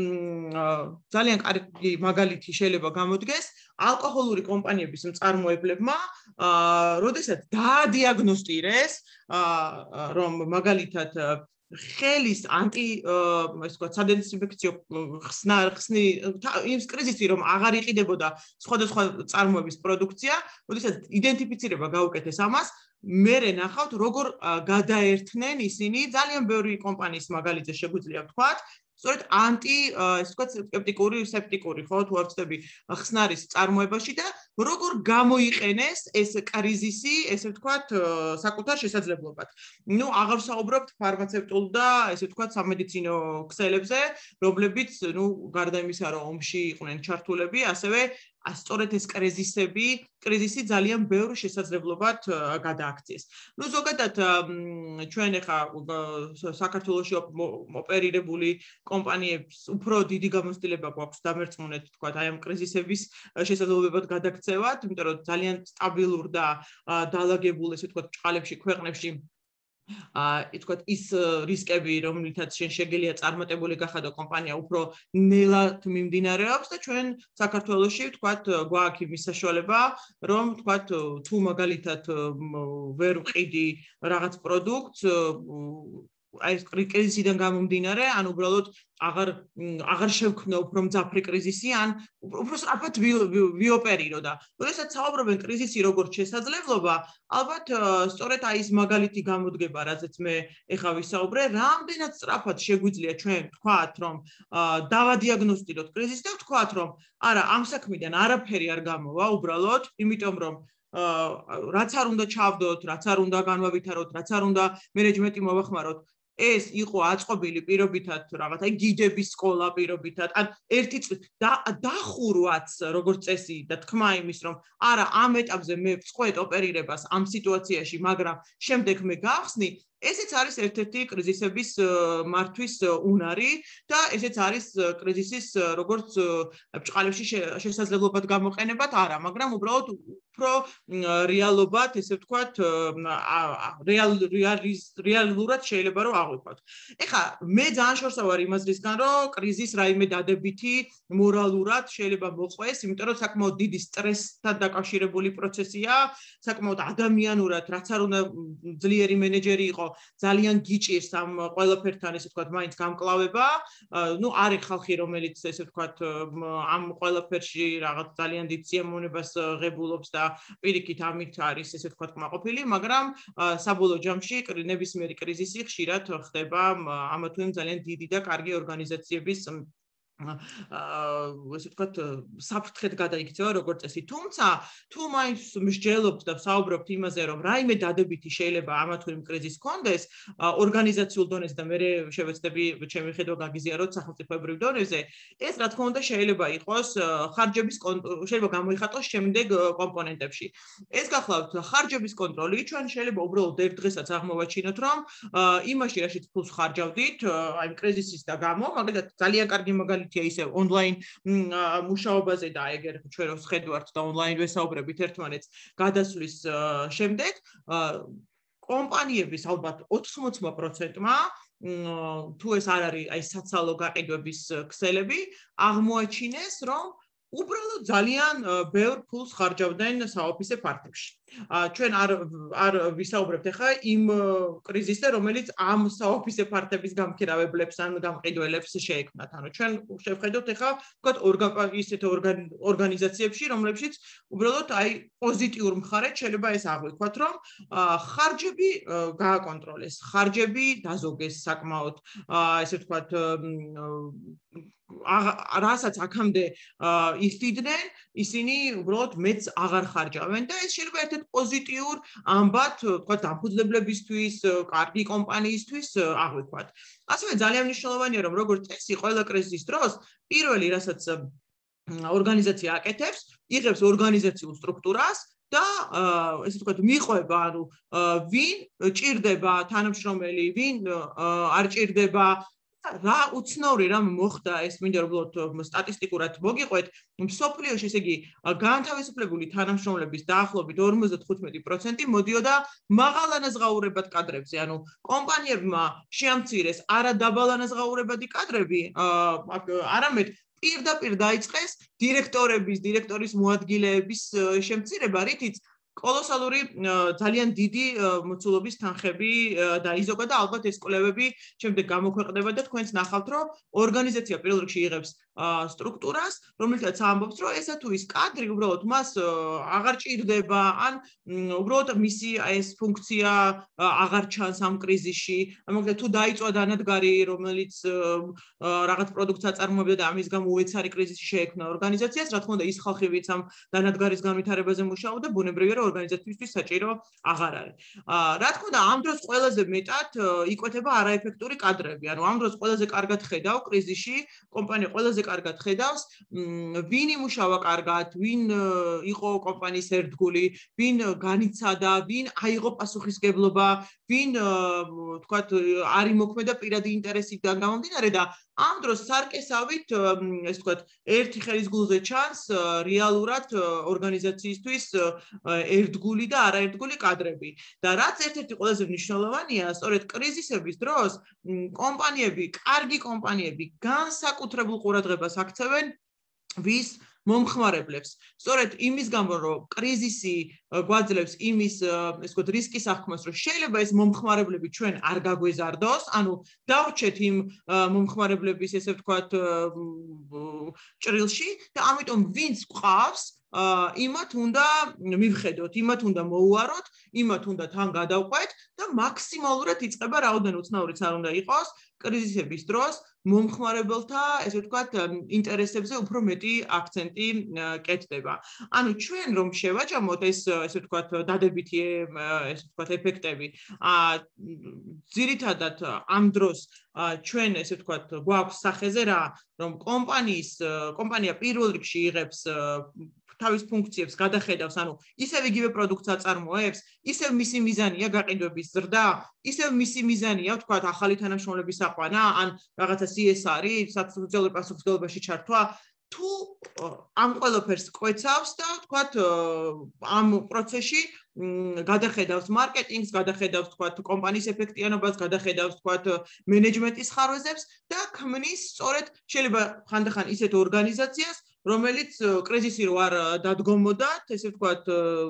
Speaker 1: ძალიან კარგი მაგალითი შეიძლება გამოდგეს ალკოჰოლური კომპანიების მწარმოებლებმა, როდესაც დაადიაგნოსტირეს, რომ მაგალითად ხელის ანტი ესე ვთქვათ სადეზინფექციო ხსნი იმ კრიზისი რომ აღარ იყიდებოდა სხვადასხვა წარმოების პროდუქცია, როდესაც იდენტიფიცირება გაუკეთეს ამას, მერე ნახავთ როგორ გადაერთნენ ისინი ძალიან ბევრი კომპანიის მაგალითზე შეგვიძლია ვთქვათ, სწორედ ანტი ესე ვთქვათ სკეპტიკური, სეპტიკური ხო თუ არ ვწდები ხსნარის წარმოებაში და როგორ გამოიყენეს ეს კრიზისი, ესე ვთქვათ, საკუთარ შესაძლებლობად. ნუ აღარ ვსაუბრობთ ფარმაცევტულ და ესე ვთქვათ სამედიცინო ქსელებზე, რომლებიც ნუ გარდა იმისა, რომ ომში იყვნენ ჩართულები, ასევე სწორედ ეს კრიზისები, კრიზისი ძალიან ბევრ შესაძლებლობად გადააქციეს. ნუ ზოგადად ჩვენ ახლა საქართველოში ოპერირებული კომპანიებს უფრო დიდი გამოცდილება გვაქვს დამერწმუნეთ, თქვათ, აი ამ კრიზისების შესაძლებლობად გადაქცევად, იმიტომ რომ ძალიან სტაბილურ და დაალაგებულ, ესე ვთქვათ, ჭყალებში, ქვეყნებში აი თქვათ ის რისკები, რომლითაც შენ შეგიძლია წარმატებული გახადო კომპანია, უფრო ნელად მიმდინარეობს და ჩვენ საქართველოში ვთქვათ, გვაქვს იმის საშუალება, რომ ვთქვათ, თუ მაგალითად ვერ ვყიდი რაღაც პროდუქტს, აი ეს კრიზისიდან გამომდინარე, ან უბრალოდ აღარ აღარ შევქმნა უფრო მძაფრი კრიზისი, ან უფრო სწრაფად ვიოპერირო და როდესაც საუბრობენ კრიზისი როგორც შესაძლებლობა, ალბათ სწორედ აი ეს მაგალითი გამოდგება, რაზეც მე ეხლა ვისაუბრე, რამდენად სწრაფად შეგვიძლია ჩვენ ვთქვათ, რომ დავადიაგნოსტიროთ კრიზისი და ვთქვათ, რომ არა, ამ საქმიდან არაფერი არ გამოვა უბრალოდ, იმიტომ რომ რაც არ უნდა ჩავდოთ, რაც არ უნდა განვავითაროთ, რაც არ უნდა მენეჯმენტი მოვახმაროთ, ეს იყო აწყობილი პირობითად რაღაცა გიდების სკოლა პირობითად ან ერთი დახურვაც როგორც წესი და თქმა იმის რომ არა ამ ეტაპზე მე ვწყვეტ ოპერირებას ამ სიტუაციაში მაგრამ შემდეგ მე გავხსნი ესეც არის ერთ-ერთი კრიზისების მართვის უნარი და ესეც არის კრიზისის როგორც ბჭყალებში შესაძლებლობად გამოყენებად არა მაგრამ უბრალოდ უფრო რეალობად ესე ვთქვათ რეალურად შეიძლება რომ აღვიქვათ. ეხლა მე ძალიან შორსა ვარ იმაზრისგან რომ კრიზის რაიმე დადებითი მორალურად შეიძლება მოყვეს, იმიტომ რომ საკმაოდ დიდი სტრესთან დაკავშირებული პროცესია, საკმაოდ ადამიანურად რაც არ უნდა ძლიერი მენეჯერი იყო ძალიან გიჭირს ამ ყველაფერთან ესე ვთქვათ მაინც გამკლავება. ნუ არის ხალხი რომელიც ესე ვთქვათ ამ ყველაფერში რაღაც ძალიან დიდ სიამოვნებას ღებულობს და პირიქით ამით არის ესე ვთქვათ კმაყოფილი, მაგრამ საბოლოო ჯამში ნებისმიერი კრიზისი ხშირად ხდება ამა თუ იმ ძალიან დიდი და კარგი ორგანიზაციების ესე ვთქვათ საფრთხედ გადაიქცევა როგორც წესი. თუმცა თუ მაინც მსჯელობთ და ვსაუბრობთ იმაზე რომ რაიმე დადებითი შეიძლება ამა თუ იმ კრიზისს ჰქონდეს ორგანიზაციულ დონეზე და მე შევეცდები ჩემი ხედვა გაგიზიაროთ სახელმწიფოებრივ დონეზე ეს რა თქმა უნდა შეიძლება იყოს ხარჯების შეიძლება გამოიხატოს შემდეგ კომპონენტებში. ეს გახლავთ ხარჯების კონტროლი ჩვენ შეიძლება უბრალოდ ერთ დღესაც აღმოვაჩინოთ რომ იმაში რაშიც ფულს ხარჯავდით აი კრიზისის და გამო მაგალითად ძალიან კარგი მაგალითია ისე ონლაინ მუშაობაზე და ეგერ ჩვენ რო ვხედავთ და ონლაინ ვესაუბრებით ერთმანეთს გადასვლის შემდეგ კომპანიების ალბათ ოცდაოთხ პროცენტმა თუ ეს არ არის აი საცალო გაყიდვების ქსელები აღმოაჩინეს რომ უბრალოდ ძალიან ბევრ ფულს ხარჯავდნენ საოფისე ფართებში. ჩვენ არ არ ვისაუბრებთ ახლა იმ კრიზისზე, რომელიც ამ საოფისე ფართების გამქირავებლებს ან გამყიდველებს შეექმნათ. ანუ ჩვენ შევხედოთ ახლა ვთქვათ ისეთ ორგანიზაციებში, რომლებშიც უბრალოდ აი პოზიტიურ მხარედ შეიძლება ეს აღვიქვათ, რომ ხარჯები გააკონტროლეს, ხარჯები დაზოგეს საკმაოდ, ესე ვთქვათ რასაც აქამდე იხდიდნენ, ისინი უბრალოდ მეც აღარ ხარჯავენ და ეს შეიძლება ერთ-ერთ პოზიტიურ ამბად, თქვა დამფუძნებლებისთვის, კარგი კომპანიისთვის აღვიქვათ. ასევე ძალიან მნიშვნელოვანია, რომ როგორც წესი, ყველა კრიზისის დროს პირველი, რასაც ორგანიზაცია აკეთებს, იღებს ორგანიზაციულ სტრუქტურას და ესე ვთქვათ, მიყვება, ანუ ვინ ჭირდება თანამშრომელი, ვინ არ ჭირდება რა უცნაური რამ მოხდა ეს მინდა რომ უბრალოდ სტატისტიკურად მოგიყვეთ მსოფლიოში ესე იგი განთავისუფლებული თანამშრომლების დაახლოებით ორმოცდათხუთმეტი პროცენტი მოდიოდა მაღალანაზღაურებად კადრებზე ანუ კომპანიებმა შეამცირეს არადაბალანაზღაურებადი კადრები არამედ პირდაპირ დაიწყეს დირექტორების დირექტორის მოადგილეების შემცირება რითიც კოლოსალური ძალიან დიდი მოცულობის თანხები დაიზოგა და ალბათ ეს კვლევები შემდეგ გამოქვეყნდება და თქვენც ნახავთ რომ ორგანიზაცია პირველ რიგში იღებს სტრუქტურას რომელთაც ამბობს რომ ესა თუ ის კადრი უბრალოდ მას აღარ ჭირდება ან უბრალოდ მისი ეს ფუნქცია აღარ ჩანს ამ კრიზისში მოკლედ თუ დაიწვა დანადგარი რომელიც რაღაც პროდუქტს აწარმოებდა და ამის გამო უეცარი კრიზისი შეექმნა ორგანიზაციას რა თქმა უნდა ის ხალხი ვინც ამ დანადგარის განვითარებაზე მუშაობდა ბუნებრივია რომ ორგანიზაციისთვის საჭირო აღარ არის. რა თქმა უნდა, ამ დროს ყველაზე მეტად იკვეთება არაეფექტური კადრები. ანუ ამ დროს ყველაზე კარგად ხედავ კრიზისში, კომპანია ყველაზე კარგად ხედავს, ვინ იმუშავა კარგად, ვინ იყო კომპანიის ერთგული, ვინ განიცადა, ვინ აიღო პასუხისგებლობა, ვინ თქვათ არ იმოქმედა პირადი ინტერესიდან გამომდინარე და ამ დროს სარკესავით ეს თქვათ ერთი ხელის გულზე ჩანს რეალურად ორგანიზაციისთვის ერთგული და არაერთგული კადრები და რაც ერთ-ერთი ყველაზე მნიშვნელოვანია, სწორედ კრიზისების დროს კომპანიები, კარგი კომპანიები განსაკუთრებულ ყურადღებას აქცევენ ვის მომხმარებლებს. სწორედ იმის გამო, რომ კრიზისი გვაძლევს იმის, ეს ვთქვათ, რისკის აღქმას, რომ შეიძლება ეს მომხმარებლები ჩვენ არ გაგვეზარდოს, ანუ დავრჩეთ იმ მომხმარებლების, ესე ვთქვათ, ჭრილში და ამიტომ ვინც გვყავს იმათ უნდა მივხედოთ, იმათ უნდა მოუაროთ, იმათ უნდა თან გადავყვეთ და მაქსიმალურად იწყება რაოდენ უცნაურიც არ უნდა იყოს კრიზისების დროს მომხმარებელთა, ესე ვთქვათ, ინტერესებზე უფრო მეტი აქცენტი კეთდება. ანუ ჩვენ რომ შევაჭამოთ ეს, ესე ვთქვათ, დადებითი, ესე ვთქვათ, ეფექტები, ძირითადად ამ დროს ჩვენ, ესე ვთქვათ, გვაქვს სახეზე რა, რომ კომპანიის კომპანია პირველ რიგში იღებს თავის ფუნქციებს გადახედავს, ანუ ისევ იგივე პროდუქტს აწარმოებს, ისევ მისი მიზანია გაყიდვების ზრდა, ისევ მისი მიზანია, ვთქვათ, ახალი თანამშრომლების აყვანა, ან რაღაცა C S R-ი, სოციალურ პასუხისმგებლობაში ჩართვა, თუ ამ ყველაფერს კვეცავს და, ვთქვათ, ამ პროცესში გადახედავს მარკეტინგს, გადახედავს, ვთქვათ, კომპანიის ეფექტიანობას, გადახედავს, ვთქვათ, მენეჯმენტის ხარვეზებს და ქმნის სწორედ შეიძლება ხანდახან ისეთ ორგანიზაციას, რომელიც კრიზისი რო არ დადგომოდათ, ესე ვთქვათ,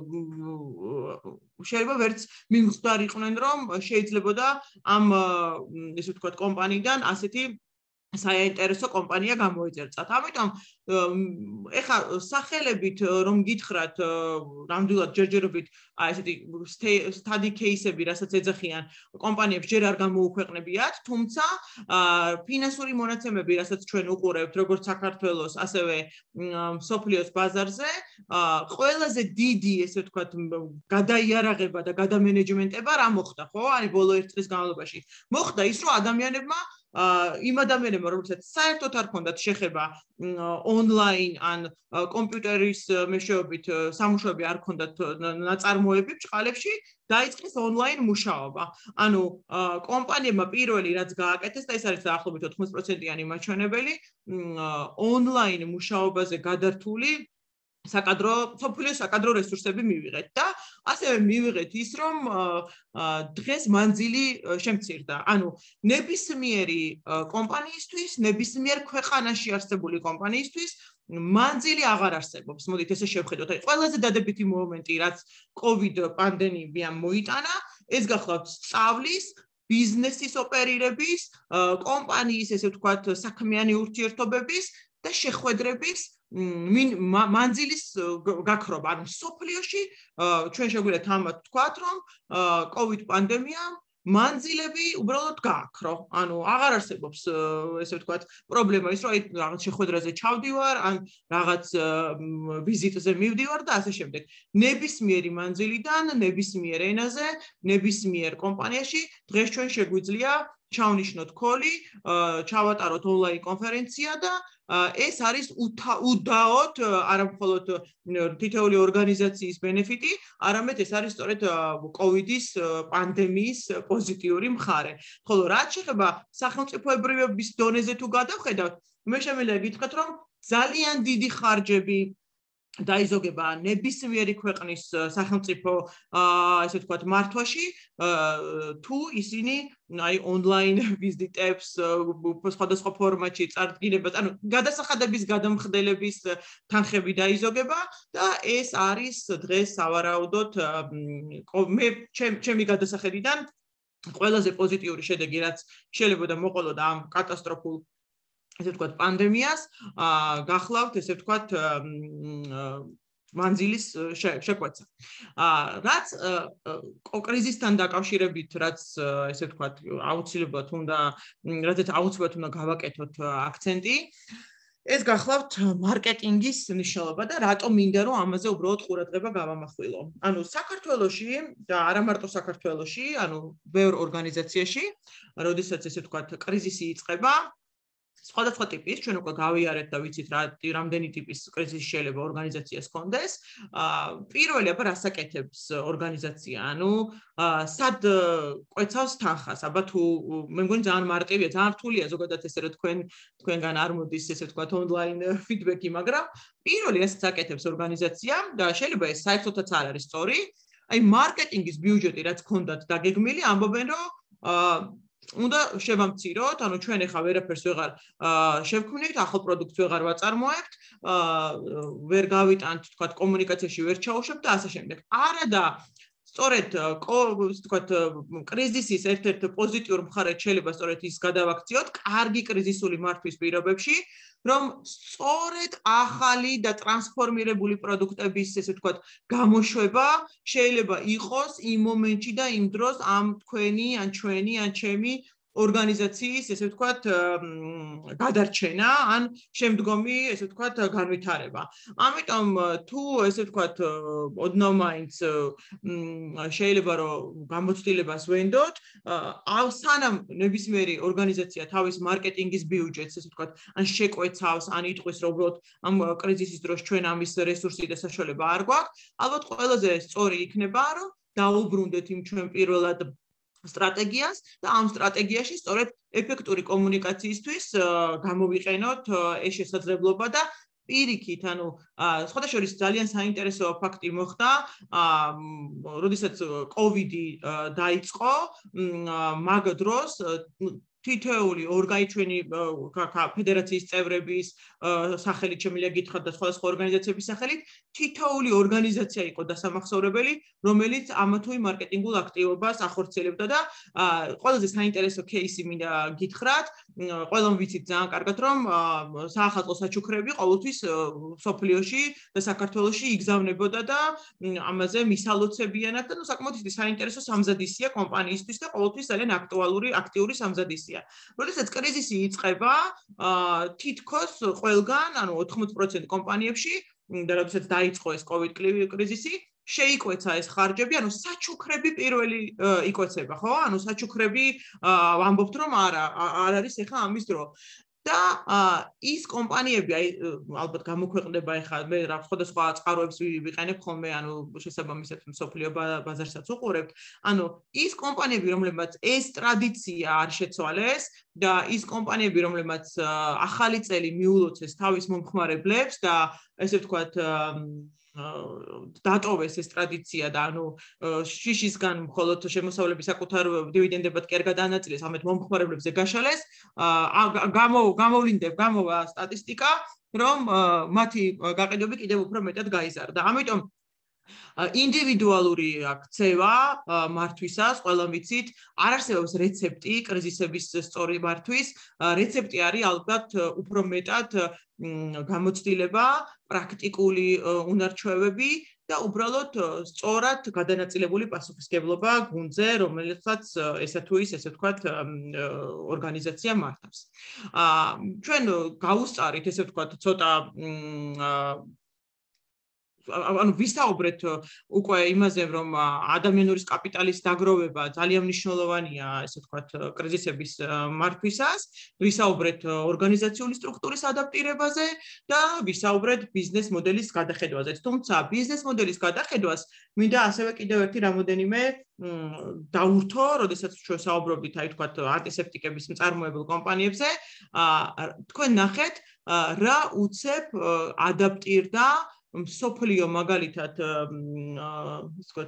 Speaker 1: შეიძლება ვერც მიმხდარიყვნენ, რომ შეიძლებოდა ამ, ესე ვთქვათ, კომპანიიდან ასეთი საინტერესო კომპანია გამოიწერწათ. ამიტომ ეხა სახელებით რომ გითხრათ, ნამდვილად ჯერჯერობით აი ესეთი study case-ები, რასაც ეძახიან, კომპანიებს ჯერ არ გამოუქვეყნებიათ, თუმცა ფინანსური მონაცემები, რასაც ჩვენ უყურებთ, როგორც საქართველოს, ასევე მსოფლიოს ბაზარზე, ყველაზე დიდი, ესე ვთქვათ, გადაიარაღება და გადამენეჯმენტება რა მოხდა, ხო? აი ბოლო ერთ წლის განმავლობაში. მოხდა ის, რომ ადამიანებმა იმ ადამიანებმა, რომელსაც საერთოდ არ ჰქონდათ შეხება ონლაინ ან კომპიუტერის მეშვეობით სამუშაოები არ ჰქონდათ ნაწარმოები ბჭყალებში, დაიწყეს ონლაინ მუშაობა. ანუ კომპანიებმა პირველი რაც გააკეთეს და ეს არის დაახლოებით ოთხმოცდაათი პროცენტიანი მაჩვენებელი, ონლაინ მუშაობაზე გადართული საკადრო, სოფლიოს საკადრო რესურსები მივიღეთ და ასევე მივიღეთ ის, რომ დღეს მანძილი შემცირდა. ანუ ნებისმიერი კომპანიისთვის, ნებისმიერ ქვეყანაში არსებული კომპანიისთვის მანძილი აღარ არსებობს. მოდით ესე შევხედოთ. აი ყველაზე დადებითი მომენტი, რაც COVID პანდემიამ მოიტანა, ეს გახლავთ სწავლის, ბიზნესის ოპერირების, კომპანიის, ესე ვთქვათ, საქმიანი ურთიერთობების და შეხვედრების მანძილის გაქრობა. ანუ სოფლიოში ჩვენ შეგვიძლია თამათ ვთქვათ, რომ COVID პანდემიამ მანძილები უბრალოდ გააქრო. ანუ აღარ არსებობს, ესე ვთქვათ, პრობლემა ის, რომ აი რაღაც შეხვედრაზე ჩავდივარ, ან რაღაც ვიზიტზე მივდივარ და ასე შემდეგ. ნებისმიერი მანძილიდან, ნებისმიერ ენაზე, ნებისმიერ კომპანიაში დღეს ჩვენ შეგვიძლია ჩავნიშნოთ call-ი, ჩავატაროთ ონლაინ კონფერენცია და ეს არის უდაოდ არა მხოლოდ თითოეული ორგანიზაციის ბენეფიტი, არამედ ეს არის სწორედ COVID-ის პანდემიის პოზიტიური მხარე. ხოლო რაც შეეხება სახელმწიფოებრივების დონეზე თუ გადავხედავთ, მე შემიძლია გითხრათ, რომ ძალიან დიდი ხარჯები დაიზოგება ნებისმიერი ქვეყნის სახელმწიფო, ესე ვთქვათ, მართვაში, თუ ისინი აი ონლაინ ვიზიტებს სხვადასხვა ფორმატში წარდგინებას, ანუ გადასახადების გადამხდელების თანხები დაიზოგება და ეს არის დღეს სავარაუდოდ მე ჩემი გადასახედიდან ყველაზე პოზიტიური შედეგი, რაც შეიძლება მოყოლოდა ამ კატასტროფულ, ესე ვთქვათ, პანდემიას, გახლავთ, ესე ვთქვათ, მანძილის შეკვეცა. რაც კრიზისთან დაკავშირებით, რაც ესე ვთქვათ, აუცილებლად უნდა, რადგან აუცილებლად უნდა გავაკეთოთ აქცენტი, ეს გახლავთ მარკეტინგის მნიშვნელობა და რატომ მინდა რომ ამაზე უბრალოდ ყურადღება გავამახვილო. ანუ საქართველოში და არა მარტო საქართველოში, ანუ ბევრ ორგანიზაციაში, როდესაც ესე ვთქვათ, კრიზისი იწყება, სხვადასხვა ტიპის, ჩვენ უკვე გავიარეთ და ვიცით რა რამდენი ტიპის კრიზისი შეიძლება ორგანიზაციას ჰქონდეს. პირველი აბა რას აკეთებს ორგანიზაცია? ანუ სად კვეცავს თანხას? აბა თუ მე მგონი ძალიან მარტივია, ძალიან რთულია ზოგადად ესე რომ თქვენ თქვენგან არ მოდის ესე ვთქვათ ონლაინ ფიდბექი, მაგრამ პირველი რასაც აკეთებს ორგანიზაცია და შეიძლება ეს საერთოდაც არ არის სწორი, აი მარკეტინგის ბიუჯეტი რაც ჰქონდათ დაგეგმილი, ამბობენ რომ უნდა შევამციროთ, ანუ ჩვენ ახლა ვერაფერს ვეღარ შევქმნით, ახალ პროდუქტს ვეღარ ვაწარმოებთ, ვერ გავიტანთ, თქვათ, კომუნიკაციაში ვერ ჩაუშვებთ და ასე შემდეგ. არა და სწორედ, თქვათ, კრიზისის ერთ-ერთ პოზიტიურ მხარეს შეიძლება სწორედ ის გადავაქციოთ, კარგი კრიზისული მართვის პირობებში, რომ სწორედ ახალი და ტრანსფორმირებული პროდუქტების, ესე ვთქვათ, გამოშვება შეიძლება იყოს იმ მომენტში და იმ დროს ამ თქვენი, ან ჩვენი, ან ჩემი ორგანიზაციის, ესე ვთქვათ, გადარჩენა, ან შემდგომი, ესე ვთქვათ, განვითარება. ამიტომ თუ ესე ვთქვათ, ოდნავ მაინც შეიძლება რომ გამოცდილებას ვენდოთ, სანამ ნებისმიერი ორგანიზაცია თავის მარკეტინგის ბიუჯეტს, ესე ვთქვათ, ან შეკვეცავს, ან იტყვის, რომ უბრალოდ ამ კრიზისის დროს ჩვენ ამის რესურსი და საშუალება არ გვაქვს, ალბათ ყველაზე სწორი იქნება, რომ დაუბრუნდეთ იმ ჩვენ პირველად სტრატეგიას და ამ სტრატეგიაში სწორედ ეფექტური კომუნიკაციისთვის გამოვიყენოთ ეს შესაძლებლობა და პირიქით, ანუ სხვადასხვა ძალიან საინტერესო ფაქტი მოხდა, როდესაც კოვიდი დაიწყო, მაგ დროს თითოეული ორგანიზაციული ფედერაციის წევრების სახელით შემიძლია გითხრათ და სხვადასხვა ორგანიზაციების სახელით თითოეული ორგანიზაცია იყო დასამახსოვრებელი, რომელიც ამა თუ იმ მარკეტინგულ აქტივობას ახორციელებდა და ყველაზე საინტერესო кейსი მინდა გითხრათ, ყველამ ვიცით ძალიან კარგად, რომ საახალწლო საჩუქრები ყოველთვის სოფლიოში და საქართველოში იგზავნებოდა და ამაზე მისალოცებიანად და საკმაოდ საინტერესო სამზადისია კომპანიისთვის და ყოველთვის ძალიან აქტუალური, აქტიური სამზადისია. როდესაც კრიზისი იწყება, თითქოს ყველგან, ანუ ოთხმოცი პროცენტი კომპანიებში და როდესაც დაიწყო ეს COVID კრიზისი, შეიკვეცა ეს ხარჯები, ანუ საჩუქრები პირველი იკვეცება, ხო? ანუ საჩუქრები ვამბობთ, რომ არა, არ არის ეხლა ამის დრო. და ის კომპანიები, აი ალბათ გამოქვეყნდება ეხლა მე რა სხვადასხვა წყაროებს ვიყენებ ხოლმე, ანუ შესაბამისად მსოფლიო ბაზარსაც უყურებთ. ანუ ის კომპანიები, რომლებმაც ეს ტრადიცია არ შეცვალეს და ის კომპანიები, რომლებმაც ახალი წელი მიულოცეს თავის მომხმარებლებს და ესე ვთქვათ დატოვეს ეს ტრადიცია და ანუ შიშისგან მხოლოდ შემოსავლების საკუთარ დივიდენდებად კი არ გადაანაწილეს, ამით მომხმარებლებზე გაშალეს, გამოვლინდებ, გამოვა სტატისტიკა, რომ მათი გაყიდვები კიდევ უფრო მეტად გაიზარდა. ამიტომ ინდივიდუალური აქცევა მართვისას, ყველა ვიცით, არ არსებობს რეცეპტი კრიზისების სწორი მართვის, რეცეპტი არის ალბათ უფრო მეტად გამოცდილება, პრაქტიკული უნარჩვევები და უბრალოდ სწორად გადანაწილებული პასუხისმგებლობა გუნდზე, რომელსაც ესა თუ ის, ესე ვთქვათ, ორგანიზაცია მართავს. ჩვენ გავუსწარით, ესე ვთქვათ, ცოტა ანუ ვისაუბრეთ უკვე იმაზე, რომ ადამიანურის კაპიტალის დაგროვება ძალიან მნიშვნელოვანია, ესე ვთქვათ, კრიზისების მართვისას, ვისაუბრეთ ორგანიზაციული სტრუქტურის ადაპტირებაზე და ვისაუბრეთ ბიზნეს მოდელის გადახედვაზე. თუმცა ბიზნეს მოდელის გადახედვას მინდა ასევე კიდევ ერთი რამოდენიმე დაურთო, როდესაც ჩვენ საუბრობთ, აი ვთქვათ, ანტისეპტიკების მწარმოებელ კომპანიებზე, თქვენ ნახეთ, რა უცებ ადაპტირდა მსოფლიო მაგალითად ის ვთქვათ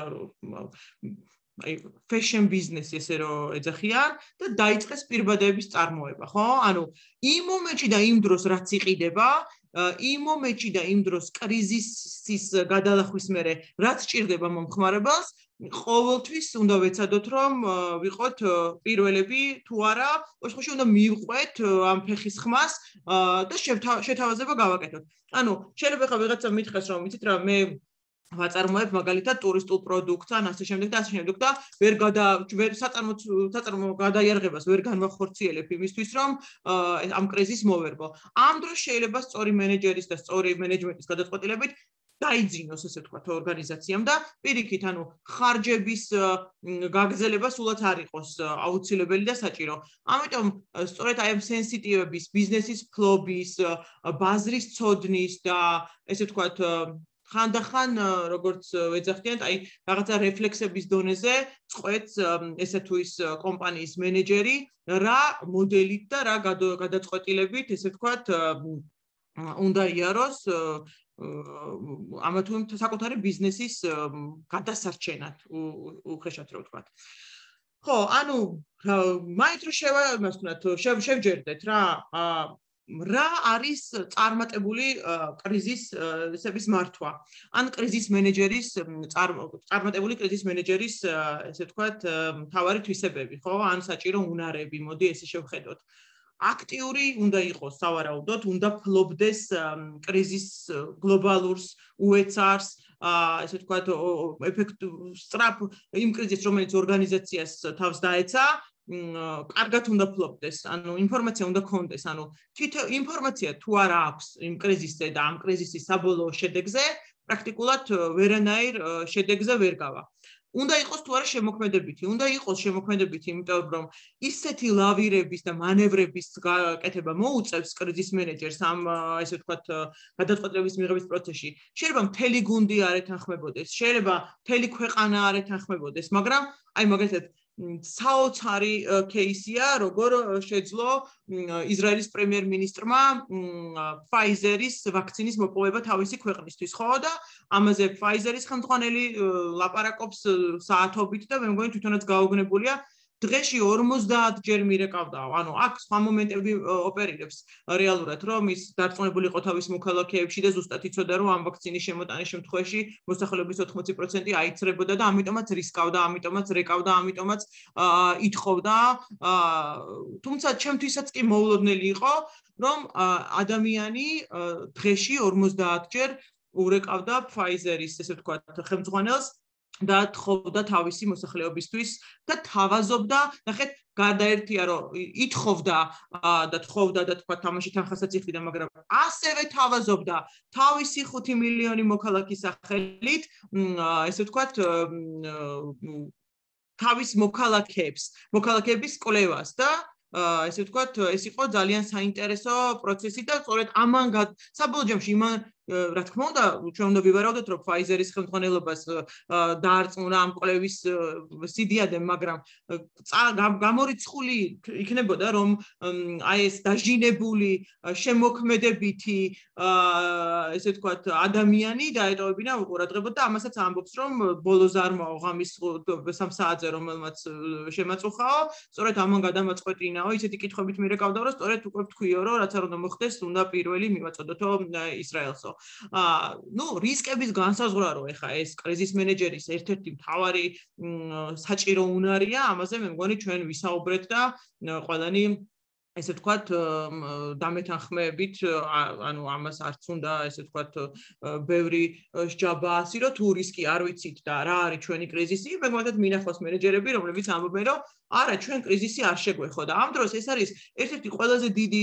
Speaker 1: აი fashion business ესე რომ ეძახიან და დაიწყეს პირბადების წარმოება, ხო? ანუ იმ მომენტში და იმ დროს რაც იყიდება, იმ მომენტში და იმ დროს კრიზისის გადალახვის მერე რაც ჭირდება მომხმარებელს, ყოველთვის უნდა ვეცადოთ, რომ ვიყოთ პირველები თუ არა, ოშხოში უნდა მივყვეთ ამ ფეხის ხმას და შეთავაზება გავაკეთოთ. ანუ შეიძლება ხა ვიღაცა მითხრას, რომ იცით რა, მე ვაწარმოებ მაგალითად ტურისტულ პროდუქტს ან ასე შემდეგ და ასე შემდეგ და ვერ გადა ვერ საწარმო საწარმო გადაიარღებას ვერ განვახორციელებ იმისთვის, რომ ამ კრიზისს მოვერგო. ამ დროს შეიძლება სწორი მენეჯერის და სწორი მენეჯმენტის გადაწყვეტილებით დაიძინოს, ესე ვთქვათ, ორგანიზაციამ და პირიქით, ანუ ხარჯების გაგრძელება სულაც არ იყოს აუცილებელი და საჭირო. ამიტომ სწორედ აი ამ სენსიტივების, ბიზნესის ფლობის, ბაზრის ცოდნის და ესე ვთქვათ, ხანდახან როგორც ვეძახდიან, აი რაღაცა რეფლექსების დონეზე წყვეტს ესე თუ ის კომპანიის მენეჯერი რა მოდელით და რა გადაწყვეტილებით, ესე ვთქვათ, უნდა იაროს ამა თუ იმ საკუთარი ბიზნესის გადასარჩენად უხეშად რო ვთქვათ. ხო, ანუ მაინც რო შევა, იმას ვთქვათ, შევჯერდეთ რა რა არის წარმატებული კრიზისების მართვა. ან კრიზის მენეჯერის წარმატებული კრიზის მენეჯერის, ესე ვთქვათ, მთავარი თვისებები, ხო? ან საჭირო უნარები, მოდი ესე შევხედოთ. აქტიური უნდა იყოს სავარაუდოდ, უნდა ფლობდეს კრიზის გლობალურს, უეცარს, ესე ვთქვათ, ეფექტ სწრაფ იმ კრიზისს, რომელიც ორგანიზაციას თავს დაეცა, კარგად უნდა ფლობდეს, ანუ ინფორმაცია უნდა ქონდეს, ანუ თითო ინფორმაცია თუ არა აქვს იმ კრიზისზე და ამ კრიზისის საბოლოო შედეგზე, პრაქტიკულად ვერანაირ შედეგზე ვერ გავა. უნდა იყოს თუ არა შემოქმედებითი, უნდა იყოს შემოქმედებითი, იმიტომ რომ ისეთი ლავირების და მანევრების გაკეთება მოუწევს კრიზის მენეჯერს ამ ესე ვთქვათ გადაწყვეტილების მიღების პროცესში. შეიძლება მთელი გუნდი არ ეთანხმებოდეს, შეიძლება მთელი ქვეყანა არ ეთანხმებოდეს, მაგრამ აი მაგალითად საოცარი кейსია, როგორ შეძლო ისრაელის პრემიერ-მინისტრმა Pfizer-ის ვაქცინის მოპოვება თავისი ქვეყნისთვის, ხო და ამაზე Pfizer-ის ხელმძღვანელი ლაპარაკობს საათობით და მე მგონი თვითონაც გაოგნებულია დღეში ორმოცდაათჯერ მირეკავდა, ანუ აქ სხვა მომენტები ოპერირებს რეალურად, რომ ის დარწმუნებული იყო თავის მოქალაქეებში და ზუსტად იცოდა, რომ ამ ვაქცინის შემოტანის შემთხვევაში მოსახლეობის ოთხმოცი პროცენტი აიცრებოდა და ამიტომაც რისკავდა, ამიტომაც რეკავდა, ამიტომაც ითხოვდა. თუმცა ჩემთვისაც კი მოულოდნელი იყო, რომ ადამიანი დღეში ორმოცდაათჯერ ურეკავდა Pfizer-ის, ესე ვთქვათ, ხელმძღვანელს და თხოვდა თავისი მოსახლეობისთვის და თავაზობდა, ნახეთ, გარდა ერთია, რომ ითხოვდა და თხოვდა და თქვა თამაში თანხასაც იხდიდა, მაგრამ ასევე თავაზობდა თავისი ხუთი მილიონი მოქალაქის სახელით, ესე ვთქვათ, თავის მოქალაქეებს, მოქალაქეების კვლევას და ესე ვთქვათ, ეს იყო ძალიან საინტერესო პროცესი და სწორედ ამან საბოლოო ჯამში იმან რა თქმა უნდა, ჩვენ უნდა ვივარავდეთ, რომ Pfizer-ის ხელმძღვანელობას დაარწმუნა ამ კვლევის სიდიადე, მაგრამ გამორიცხული იქნებოდა, რომ აი ეს დაჟინებული, შემოქმედებითი, ესე ვთქვათ, ადამიანი დაეტოვებინა ყურადღებოდ და ამასაც ამბობს, რომ ბოლო ზარმაო ღამის სამ საათზე, რომელმაც შემაწუხაო, სწორედ ამან გადამაწყვეტინაო, ისეთი კითხვებით მირეკავდა, რომ სწორედ უკვე ვთქვიო, რომ რაც არ უნდა მოხდეს, უნდა პირველი მივაწოდოთო ისრაელსო. ნუ რისკების განსაზღვრა რო ეხა ეს კრიზის მენეჯერის ერთ-ერთი მთავარი საჭირო უნარია, ამაზე მე მგონი ჩვენ ვისაუბრეთ და ყველანი ესე ვთქვათ, დამეთანხმებით, ანუ ამას არც უნდა ესე ვთქვათ, ბევრი სჯაბა ასირო, თუ რისკი არ ვიცით და რა არის ჩვენი კრიზისი, მე მგონი მინახავს მენეჯერები, რომლებიც ამბობენ, რომ არა, ჩვენ კრიზისი არ შეგვეხო და ამ დროს ეს არის ერთ-ერთი ყველაზე დიდი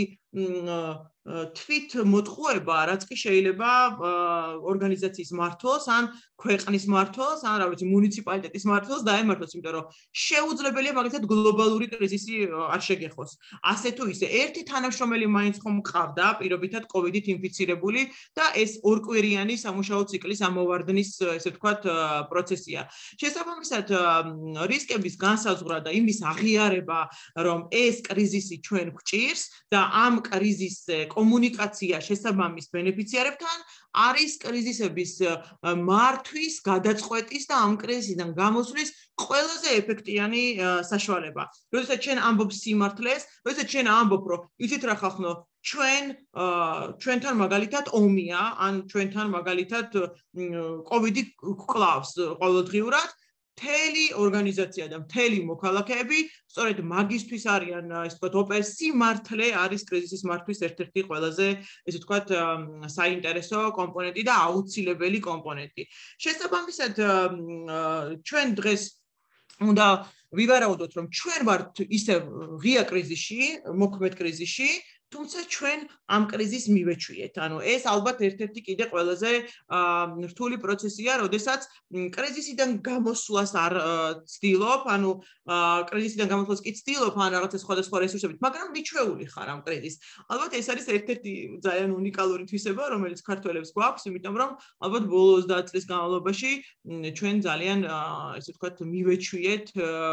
Speaker 1: თვით მოტყუება, რაც კი შეიძლება ორგანიზაციის მმართველს, ან ქვეყნის მმართველს, ან რა ვიცი, მუნიციპალიტეტის მმართველს დაემართოს, იმიტომ რომ შეუძლებელია მაგალითად გლობალური კრიზისი არ შეგეხოს. ასე თუ ისე, ერთი თანამშრომელი მაინც ხომ მყავდა, პირობითად კოვიდით ინფიცირებული და ეს ორკვირიანი სამუშაო ციკლის ამოვარდნის, ესე ვთქვათ, პროცესია. შესაბამისად, რისკების განსაზღვრა და იმის აღიარება, რომ ეს კრიზისი ჩვენ გვჭირს და ამ კრიზისზე კომუნიკაცია შესაბამის ბენეფიციარებთან არის კრიზისების მართვის, გადაწყვეტის და ამ კრიზისიდან გამოსვლის ყველაზე ეფექტიანი საშუალება. როდესაც ჩვენ ამბობ სიმართლეს, როდესაც ჩვენ ამბობ, რომ იცით რა ხალხო, ჩვენ ჩვენთან მაგალითად ომია, ან ჩვენთან მაგალითად კოვიდი გკლავს ყოველდღიურად, მთელი ორგანიზაცია და მთელი მოქალაქეები სწორედ მაგისთვის არიან, ესე ვთქვათ, ოპერს სიმართლე არის კრიზისის მართვის ერთ-ერთი ყველაზე, ესე ვთქვათ, საინტერესო კომპონენტი და აუცილებელი კომპონენტი. შესაბამისად, ჩვენ დღეს უნდა ვივარაუდოთ, რომ ჩვენ ვართ ისევ ღია კრიზისში, მოქმედ კრიზისში, თუმცა ჩვენ ამ კრიზისს მივეჩვიეთ. ანუ ეს ალბათ ერთ-ერთი კიდე ყველაზე რთული პროცესია, როდესაც კრიზისიდან გამოსვლას არ ცდილობ, ანუ კრიზისიდან გამოსვლას კი ცდილობ, ან რაღაცა სხვადასხვა რესურსებით, მაგრამ მიჩვეული ხარ ამ კრიზისს. ალბათ ეს არის ერთ-ერთი ძალიან უნიკალური თვისება, რომელიც ქართველებს გვაქვს, იმიტომ რომ ალბათ ბოლო ოცდაათ წლის განმავლობაში ჩვენ ძალიან, ესე ვთქვათ, მივეჩვიეთ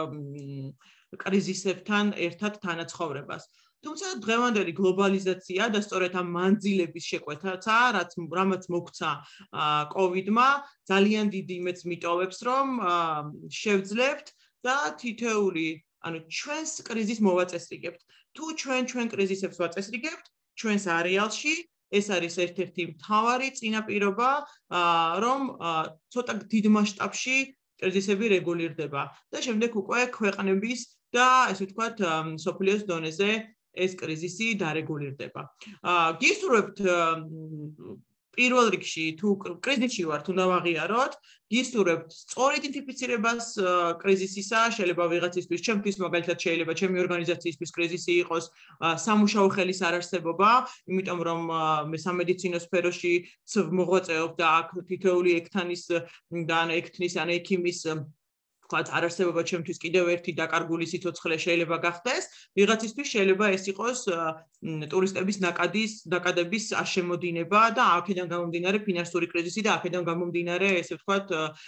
Speaker 1: კრიზისებთან ერთად თანაცხოვრებას. თუმცა დღევანდელი გლობალიზაცია და სწორედ ამ მანძილების შეკვეთაცა, რაც რამაც მოგვცა კოვიდმა, ძალიან დიდი იმედს მიტოვებს, რომ შევძლებთ და თითოეული, ანუ ჩვენს კრიზისს მოვაწესრიგებთ. თუ ჩვენ ჩვენ კრიზისებს ვაწესრიგებთ, ჩვენს არეალში ეს არის ერთ-ერთი მთავარი წინაპირობა, რომ ცოტა დიდ მასშტაბში კრიზისები რეგულირდება და შემდეგ უკვე ქვეყნების და ესე ვთქვათ, მსოფლიოს დონეზე ეს კრიზისი დარეგულირდება. გისურვებთ პირველ რიგში თუ კრიზისში ვართ, უნდა ვაღიაროთ, გისურვებთ სწორ იდენტიფიცირებას კრიზისისა, შეიძლება ვიღაცისთვის, ჩემთვის მაგალითად შეიძლება ჩემი ორგანიზაციისთვის კრიზისი იყოს სამუშაო ხელის არარსებობა, იმიტომ რომ მე სამედიცინო სფეროში მოღვაწეობ და აქ თითოეული ექთანის და ექთნის ან ექიმის თქვათ არარსებობა ჩემთვის კიდევ ერთი დაკარგული სიცოცხლე შეიძლება გახდეს, ვიღაცისთვის შეიძლება ეს იყოს ტურისტების ნაკადის ნაკადების არშემოდინება და აქედან გამომდინარე ფინანსური კრიზისი და აქედან გამომდინარე ესე ვთქვათ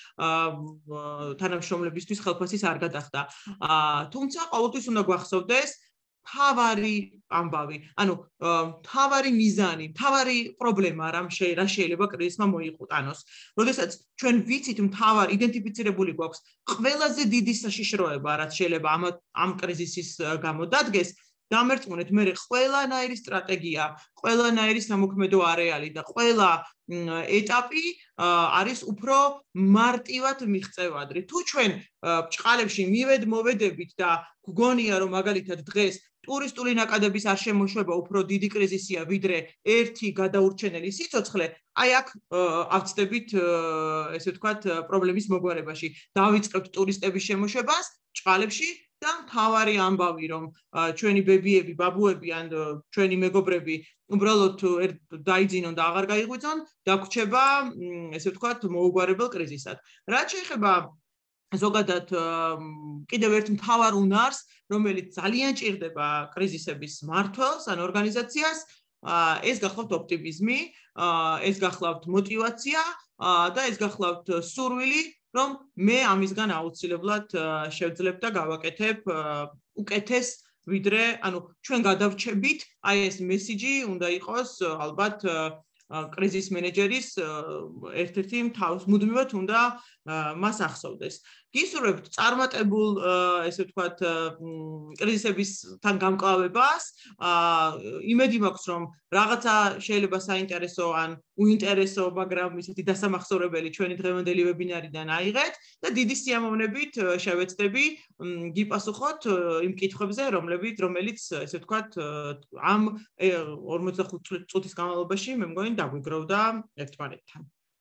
Speaker 1: თანამშრომლებისთვის ხელფასის არ გადახდა. თუმცა ყოველთვის უნდა გვახსოვდეს თავარი ამბავი, ანუ თავარი მიზანი, თავარი პრობლემა რა შეიძლება კრიზისმა მოიყუტანოს. როდესაც ჩვენ ვიცით თავარი იდენტიფიცირებული გვაქვს ყველაზე დიდი საშიშროება, რაც შეიძლება ამ ამ კრიზისის გამო დადგეს, დამერწმუნეთ, მე ყველანაირი სტრატეგია, ყველანაირი სამოქმედო არეალი და ყველა ეტაპი არის უფრო მარტივად მიღწევადრი. თუ ჩვენ ბჭყალებში მივედ მოვედებით და გგონია რომ მაგალითად დღეს ტურისტული ნაკადების არშემოშვება უფრო დიდი კრიზისია ვიდრე ერთი გადაურჩენელი სიცოცხლე, აი აქ ავწდებით ესე ვთქვათ პრობლემის მოგვარებაში. დავიწყებთ ტურისტების შემოშვებას ბჭყალებში და მთავარი ამბავი რომ ჩვენი ბებიები, ბაბუები ან ჩვენი მეგობრები უბრალოდ დაიძინონ და აღარ გაიღვიძონ, დაგვრჩება ესე ვთქვათ მოუგვარებელ კრიზისად. რაც შეეხება ზოგადად კიდევ ერთ მთავარ უნარს, რომელიც ძალიან ჭირდება კრიზისების მმართველს ან ორგანიზაციას, ეს გახლავთ ოპტიმიზმი, ეს გახლავთ мотиваცია და ეს გახლავთ სურვილი, რომ მე ამისგან აუცილებლად შევძლებ და გავაკეთებ უკეთეს ვიდრე, ანუ ჩვენ გადავრჩებით, აი ეს მესიჯი უნდა იყოს ალბათ კრიზის მენეჯერის ერთ-ერთი თავს მუდმივად უნდა მას ახსოვდეს. გისურვებთ წარმატებულ ესე ვთქვათ კრიზისებისთან გამკლავებას, იმედი მაქვს რომ რაღაცა შეიძლება საინტერესო ან უინტერესო, მაგრამ ისეთი დასამახსოვრებელი ჩვენი დღევანდელი ვებინარიდან აიღეთ და დიდი სიამოვნებით შევეცდები გიპასუხოთ იმ კითხვებზე, რომლებიც რომელიც ესე ვთქვათ ამ ორმოცდახუთ წუთის განმავლობაში მე მგონი დაგვიგროვდა ერთმანეთთან.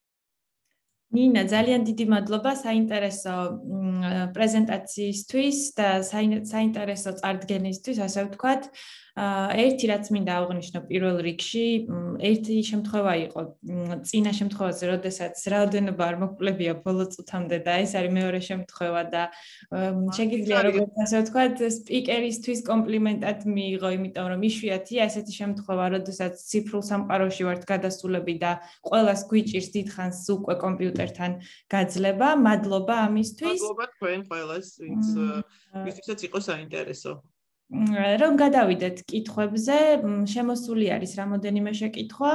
Speaker 2: ნინა, ძალიან დიდი მადლობა საინტერესო პრეზენტაციისთვის და საინტერესო წარდგენისთვის, ასე ვთქვათ. ერთი რაც მინდა აღვნიშნო პირველ რიგში, ერთი შემთხვევა იყო წინა შემთხვევაზე, როდესაც რაოდენობა არ მოკლებია ბოლო წუთამდე და ეს არის მეორე შემთხვევა და შეგიძლია როგორც ასე ვთქვათ, სპიკერისთვის კომპლიმენტად მიიღო, იმიტომ რომ იშვიათია ესეთი შემთხვევა, როდესაც ციფრულ სამყაროში ვართ გადასულები და ყველას გვიჭირს დიდხანს უკვე კომპიუტერთან გაძლება. მადლობა ამისთვის.
Speaker 1: მადლობა თქვენ ყველას, ვინც ვისთვისაც იყო საინტერესო.
Speaker 2: რომ გადავიდეთ კითხვებზე, შემოსული არის რამოდენიმე შეკითხვა.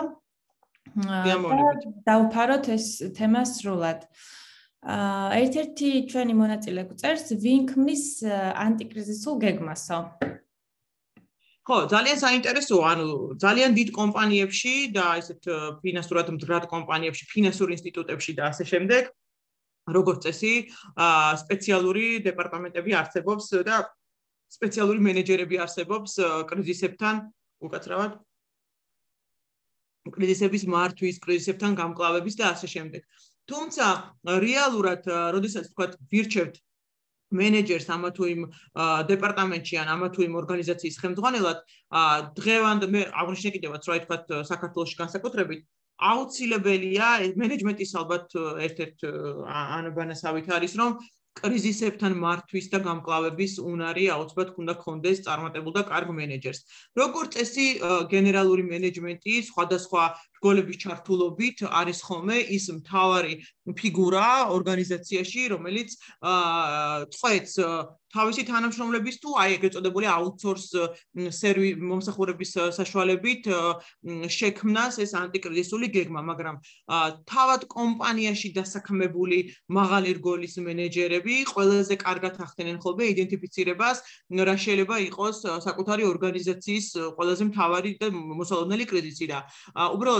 Speaker 2: დავფაროთ ეს თემა სრულად. ერთ-ერთი ჩვენი მონაწილე გვწერს, ვინ ქმნის ანტიკრიზისულ გეგმასო?
Speaker 1: ხო, ძალიან საინტერესოა, ანუ ძალიან დიდ კომპანიებში და ესეთ ფინანსურად მდგრად კომპანიებში, ფინანსურ ინსტიტუტებში და ასე შემდეგ, როგორც წესი, სპეციალური დეპარტამენტები არსებობს და სპეციალური მენეჯერები არსებობს კრიზისებთან უკაცრავად კრიზისების მართვის, კრიზისებთან გამკლავების და ასე შემდეგ. თუმცა რეალურად, როდესაც თქვათ ვირჩევთ მენეჯერს ამა თუ იმ დეპარტამენტში ან ამა თუ იმ ორგანიზაციის ხელმძღვანელად, დღევანდ მე აღვნიშნე კიდევაც რა თქვათ საქართველოში განსაკუთრებით აუცილებელია მენეჯმენტის ალბათ ერთ-ერთ ანაბანასავით არის რომ კრიზისებთან მართვის და გამკლავების უნარი აუცილებლად უნდა გქონდეს წარმატებულ და კარგ მენეჯერს. როგორც წესი, გენერალური მენეჯმენტი სხვადასხვა რგოლების ჩართულობით არის ხოლმე ის მთავარი ფიგურა ორგანიზაციაში, რომელიც წვეთს თავისი თანამშრომლების თუ აი ეგრეთ წოდებული აუთსორს სერვი მომსახურების საშუალებით შექმნას ეს ანტიკრიზისული გეგმა, მაგრამ თავად კომპანიაში დასაქმებული მაღალი რგოლის მენეჯერები ყველაზე კარგად ახდენენ ხოლმე იდენტიფიცირებას, რა შეიძლება იყოს საკუთარი ორგანიზაციის ყველაზე მთავარი და მოსალოდნელი კრიზისი და უბრალოდ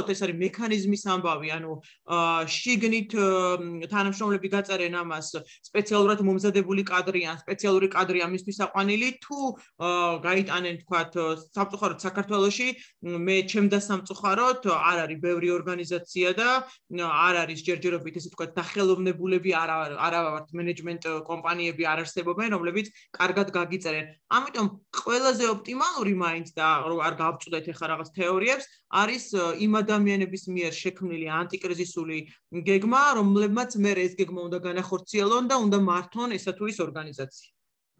Speaker 1: უბრალოდ ეს არის მექანიზმის ამბავი, ანუ შიგნით თანამშრომლები გაწერენ ამას სპეციალურად მომზადებული კადრი ან სპეციალური კადრი ამისთვის აყვანილი, თუ გაიტანენ თქვათ სამწუხაროდ საქართველოში, მე ჩემდა სამწუხაროდ არ არის ბევრი ორგანიზაცია და არ არის ჯერჯერობით ესე თქვათ დახელოვნებულები, არა ვართ მენეჯმენტ კომპანიები არ არსებობენ, რომლებიც კარგად გაგიწერენ. ამიტომ ყველაზე ოპტიმალური მაინც და არ გავწუდეთ ახლა რაღაც თეორიებს, არის იმ ადამიანების მიერ შექმნილი ანტიკრიზისული გეგმა, რომლებმაც მე ეს გეგმა უნდა განახორციელონ და უნდა მართონ ესა თუ ის ორგანიზაცია.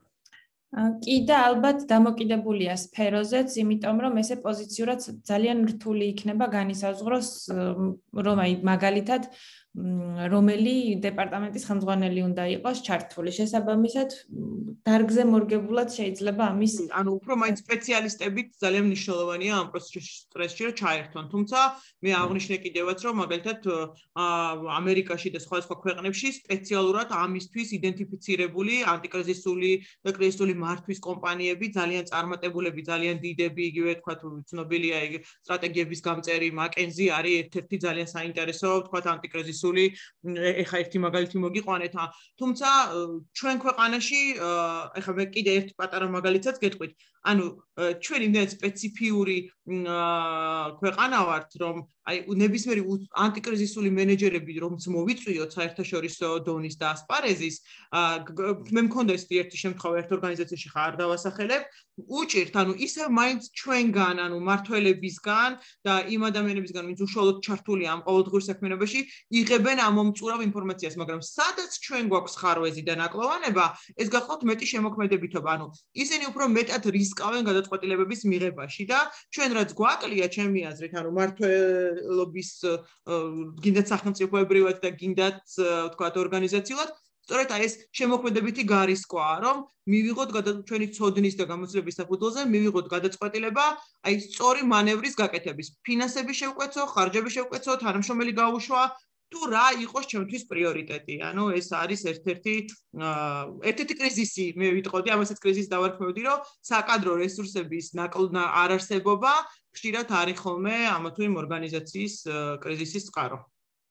Speaker 2: კი და ალბათ დამოკიდებულია სფეროზეც, იმიტომ რომ ესე პოზიციურად ძალიან რთული იქნება განისაზღვროს, რომ აი მაგალითად რომელი დეპარტამენტის ხელმძღვანელი უნდა იყოს ჩართული. შესაბამისად, დარგზე მორგებულად შეიძლება ამის
Speaker 1: ანუ უფრო მაინც სპეციალისტებით ძალიან მნიშვნელოვანია ამ პროცესში რომ ჩაერთონ. თუმცა მე აღნიშნე კიდევაც რომ მაგალითად ამერიკაში და სხვადასხვა ქვეყნებში სპეციალურად ამისთვის იდენტიფიცირებული ანტიკრიზისული და კრიზისული მართვის კომპანიები ძალიან წარმატებულები, ძალიან დიდები, იგივე თქვა ცნობილია იგი სტრატეგიების გამწერი McKinsey არის ერთ-ერთი ძალიან საინტერესო თქვა ანტიკრიზისული ეხა ერთი მაგალითი მოგიყვანეთ. თუმცა ჩვენ ქვეყანაში ეხა მე კიდე ერთ პატარა მაგალითსაც გეტყვით. ანუ ჩვენ იმდენად სპეციფიური ქვეყანა ვართ, რომ აი ნებისმიერი ანტიკრიზისული მენეჯერები რომც მოვიწვიოთ საერთაშორისო დონის და ასპარეზის, მე მქონდა ეს ერთი შემთხვევა ერთ ორგანიზაციაში ხარ დავასახელებ, უჭირთ, ანუ ისე მაინც ჩვენგან, ანუ მართველებისგან და იმ ადამიანებისგან, ვინც უშუალოდ ჩართულია ამ ყოველდღიურ საქმიანობაში, იღებენ ამ მომწურავ ინფორმაციას, მაგრამ სადაც ჩვენ გვაქვს ხარვეზი და ნაკლოვანება, ეს გახლავთ მეტი შემოქმედებითობა, ანუ ისინი უფრო მეტად რისკავენ გადაწყვეტილებების მიღებაში და ჩვენ რაც გვაკლია ჩემი აზრით, ანუ მართლობის გინდათ სახელმწიფოებრივად და გინდათ თქვათ ორგანიზაციულად სწორედ აი ეს შემოქმედებითი გარისკვაა, რომ მივიღოთ ჩვენი ცოდნის და გამოცდილების საფუძველზე, მივიღოთ გადაწყვეტილება, აი სწორი მანევრის გაკეთების, ფინანსების შევკვეცო, ხარჯების შევკვეცო, თანამშრომელი გაუშვა, თუ რა იყოს ჩემთვის პრიორიტეტი. ანუ ეს არის ერთ-ერთი ერთ-ერთი კრიზისი, მე ვიტყოდი, ამასაც კრიზისს დავარქმევდი, რომ საკადრო რესურსების არარსებობა ხშირად არის ხოლმე ამა თუ იმ ორგანიზაციის კრიზისის წყარო.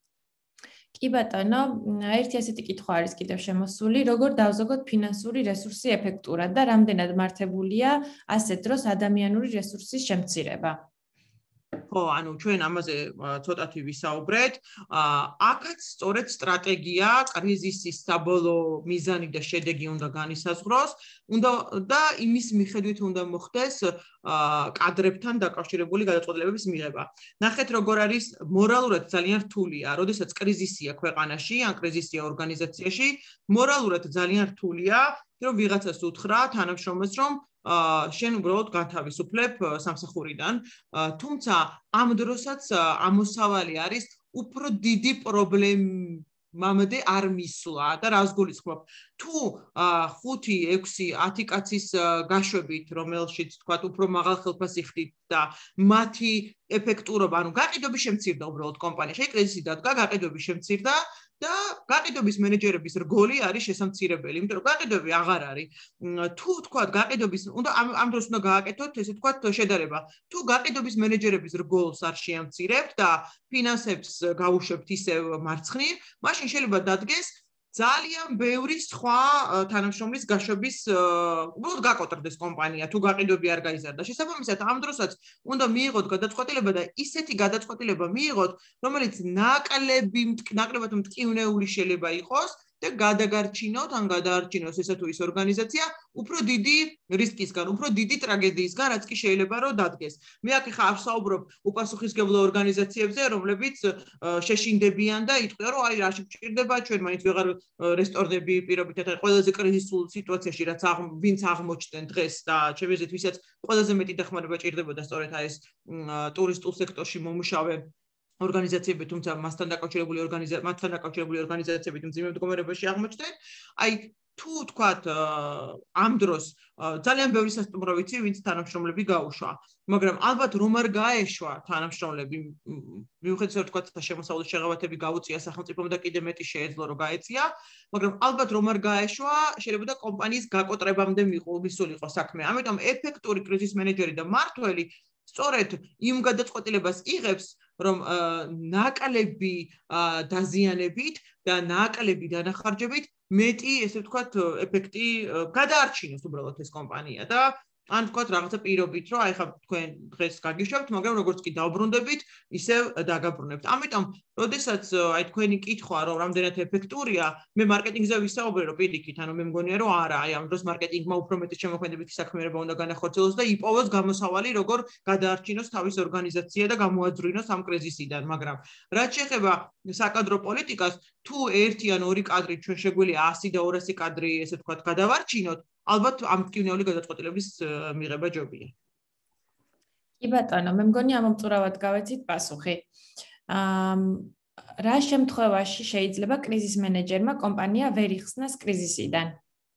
Speaker 2: კი ბატონო, ერთი ასეთი კითხვა არის კიდევ შემოსული, როგორ დავზოგოთ ფინანსური რესურსი ეფექტურად და რამდენად მართებულია ასეთ დროს ადამიანური რესურსის შემცირება?
Speaker 1: ხო, ანუ ჩვენ ამაზე ცოტათი ვისაუბრეთ. აქაც სწორედ სტრატეგია, კრიზისის საბოლოო მიზანი და შედეგი უნდა განისაზღვროს, უნდა და იმის მიხედვით უნდა მოხდეს კადრებთან დაკავშირებული გადაწყვეტილებების მიღება. ნახეთ, როგორ არის მორალურად ძალიან რთულია, როდესაც კრიზისია ქვეყანაში, ან კრიზისია ორგანიზაციაში, მორალურად ძალიან რთულია, რომ ვიღაცას უთხრა თანამშრომელს, რომ შენ უბრალოდ განთავისუფლებ სამსახურიდან, თუმცა ამ დროსაც ამოსავალი არის უფრო დიდი პრობლემამდე არ მისვლა და რას გულისხმობ? თუ ხუთი, ექვსი, ათი კაცის გაშვებით, რომელშიც თქვათ უფრო მაღალ ხელფასი ხდით და მათი ეფექტურობა, ანუ გაყიდვები შემცირდა უბრალოდ კომპანიაში, კრიზისი დადგა, გაყიდვები შემცირდა და გაყიდვების მენეჯერების რგოლი არის შესამცირებელი, იმიტომ რომ გაყიდვები აღარ არის. თუ თქვათ გაყიდვების უნდა ამ დროს უნდა გააკეთოთ ესე თქვათ შედარება. თუ გაყიდვების მენეჯერების რგოლს არ შეამცირებთ და ფინანსებს გაუშვებთ ისევ მარცხნივ, მაშინ შეიძლება დადგეს ძალიან ბევრი სხვა თანამშრომლის გაშვების უბრალოდ გაკოტრდეს კომპანია თუ გაყიდვები არ გაიზარდა. შესაბამისად, ამ დროსაც უნდა მიიღოთ გადაწყვეტილება და ისეთი გადაწყვეტილება მიიღოთ, რომელიც ნაკლები ნაკლებად მტკივნეული შეიძლება იყოს და გადაგარჩინოთ, ან გადაარჩინოს ესა თუ ის ორგანიზაცია უფრო დიდი რისკისგან, უფრო დიდი ტრაგედიისგან, რაც კი შეიძლება რომ დადგეს. მე აქ ხა არ ვსაუბრობ უპასუხისმგებლო ორგანიზაციებზე, რომლებიც შეშინდებიან და იტყვიან, რომ აი რა შეჭირდება, ჩვენ მაინც ვეღარ რესტორნები პირობითად აი ყველაზე კრიზისულ სიტუაციაში, რაც ვინც აღმოჩნდნენ დღეს და ჩემი აზრით, ვისაც ყველაზე მეტი დახმარება ჭირდებოდა სწორედ აი ეს ტურისტულ სექტორში მომუშავე ორგანიზაციები, თუმცა მასთან დაკავშირებული ორგანიზაციები, მასთან დაკავშირებული ორგანიზაციები მძიმე მდგომარეობაში აღმოჩნდნენ. აი თუ თქვათ ამ დროს ძალიან ბევრი სასტუმრო ვიცი, ვინც თანამშრომლები გაუშვა, მაგრამ ალბათ რომ არ გაეშვა თანამშრომლები, მიუხედავად თქვათ შემოსავლის შეღავათები გაუწია სახელმწიფომ და კიდე მეტი შეეძლო რომ გაეწია, მაგრამ ალბათ რომ არ გაეშვა, შეიძლება და კომპანიის გაკოტრებამდე მისულიყო საქმე. ამიტომ ეფექტური კრიზის მენეჯერი და მმართველი სწორედ იმ გადაწყვეტილებას იღებს, რომ ნაკლები დაზიანებით და ნაკლები დანახარჯებით მეტი, ესე ვთქვათ, ეფექტი გადაარჩინოს უბრალოდ ეს კომპანია და ან ვთქვათ რაღაცა პირობით, რომ აი ხა თქვენ დღეს გაგიშვებთ, მაგრამ როგორც კი დავბრუნდებით, ისევ დაგაბრუნებთ. ამიტომ, როდესაც აი თქვენი კითხვა, რომ რამდენად ეფექტურია, მე მარკეტინგზე ვისაუბრე, რომ პირიქით, ანუ მე მგონია, რომ არა, აი ამ დროს მარკეტინგმა უფრო მეტი შემოქმედებითი საქმიანობა უნდა განახორციელოს და იპოვოს გამოსავალი, როგორ გადაარჩინოს თავის ორგანიზაცია და გამოაძვრინოს ამ კრიზისიდან, მაგრამ რაც შეეხება საკადრო პოლიტიკას, თუ ერთი ან ორი კადრი ჩვენ შეგვიძლია ასი და ორასი კადრი, ესე ვთქვათ, გადავარჩინოთ, ალბათ ამ მტკივნეული გადაწყვეტილების მიღება ჯობია.
Speaker 2: კი ბატონო, მე მგონი ამომწურავად გავეცით პასუხი. აა რა შემთხვევაში შეიძლება კრიზის მენეჯერმა კომპანია ვერ იხსნას კრიზისიდან?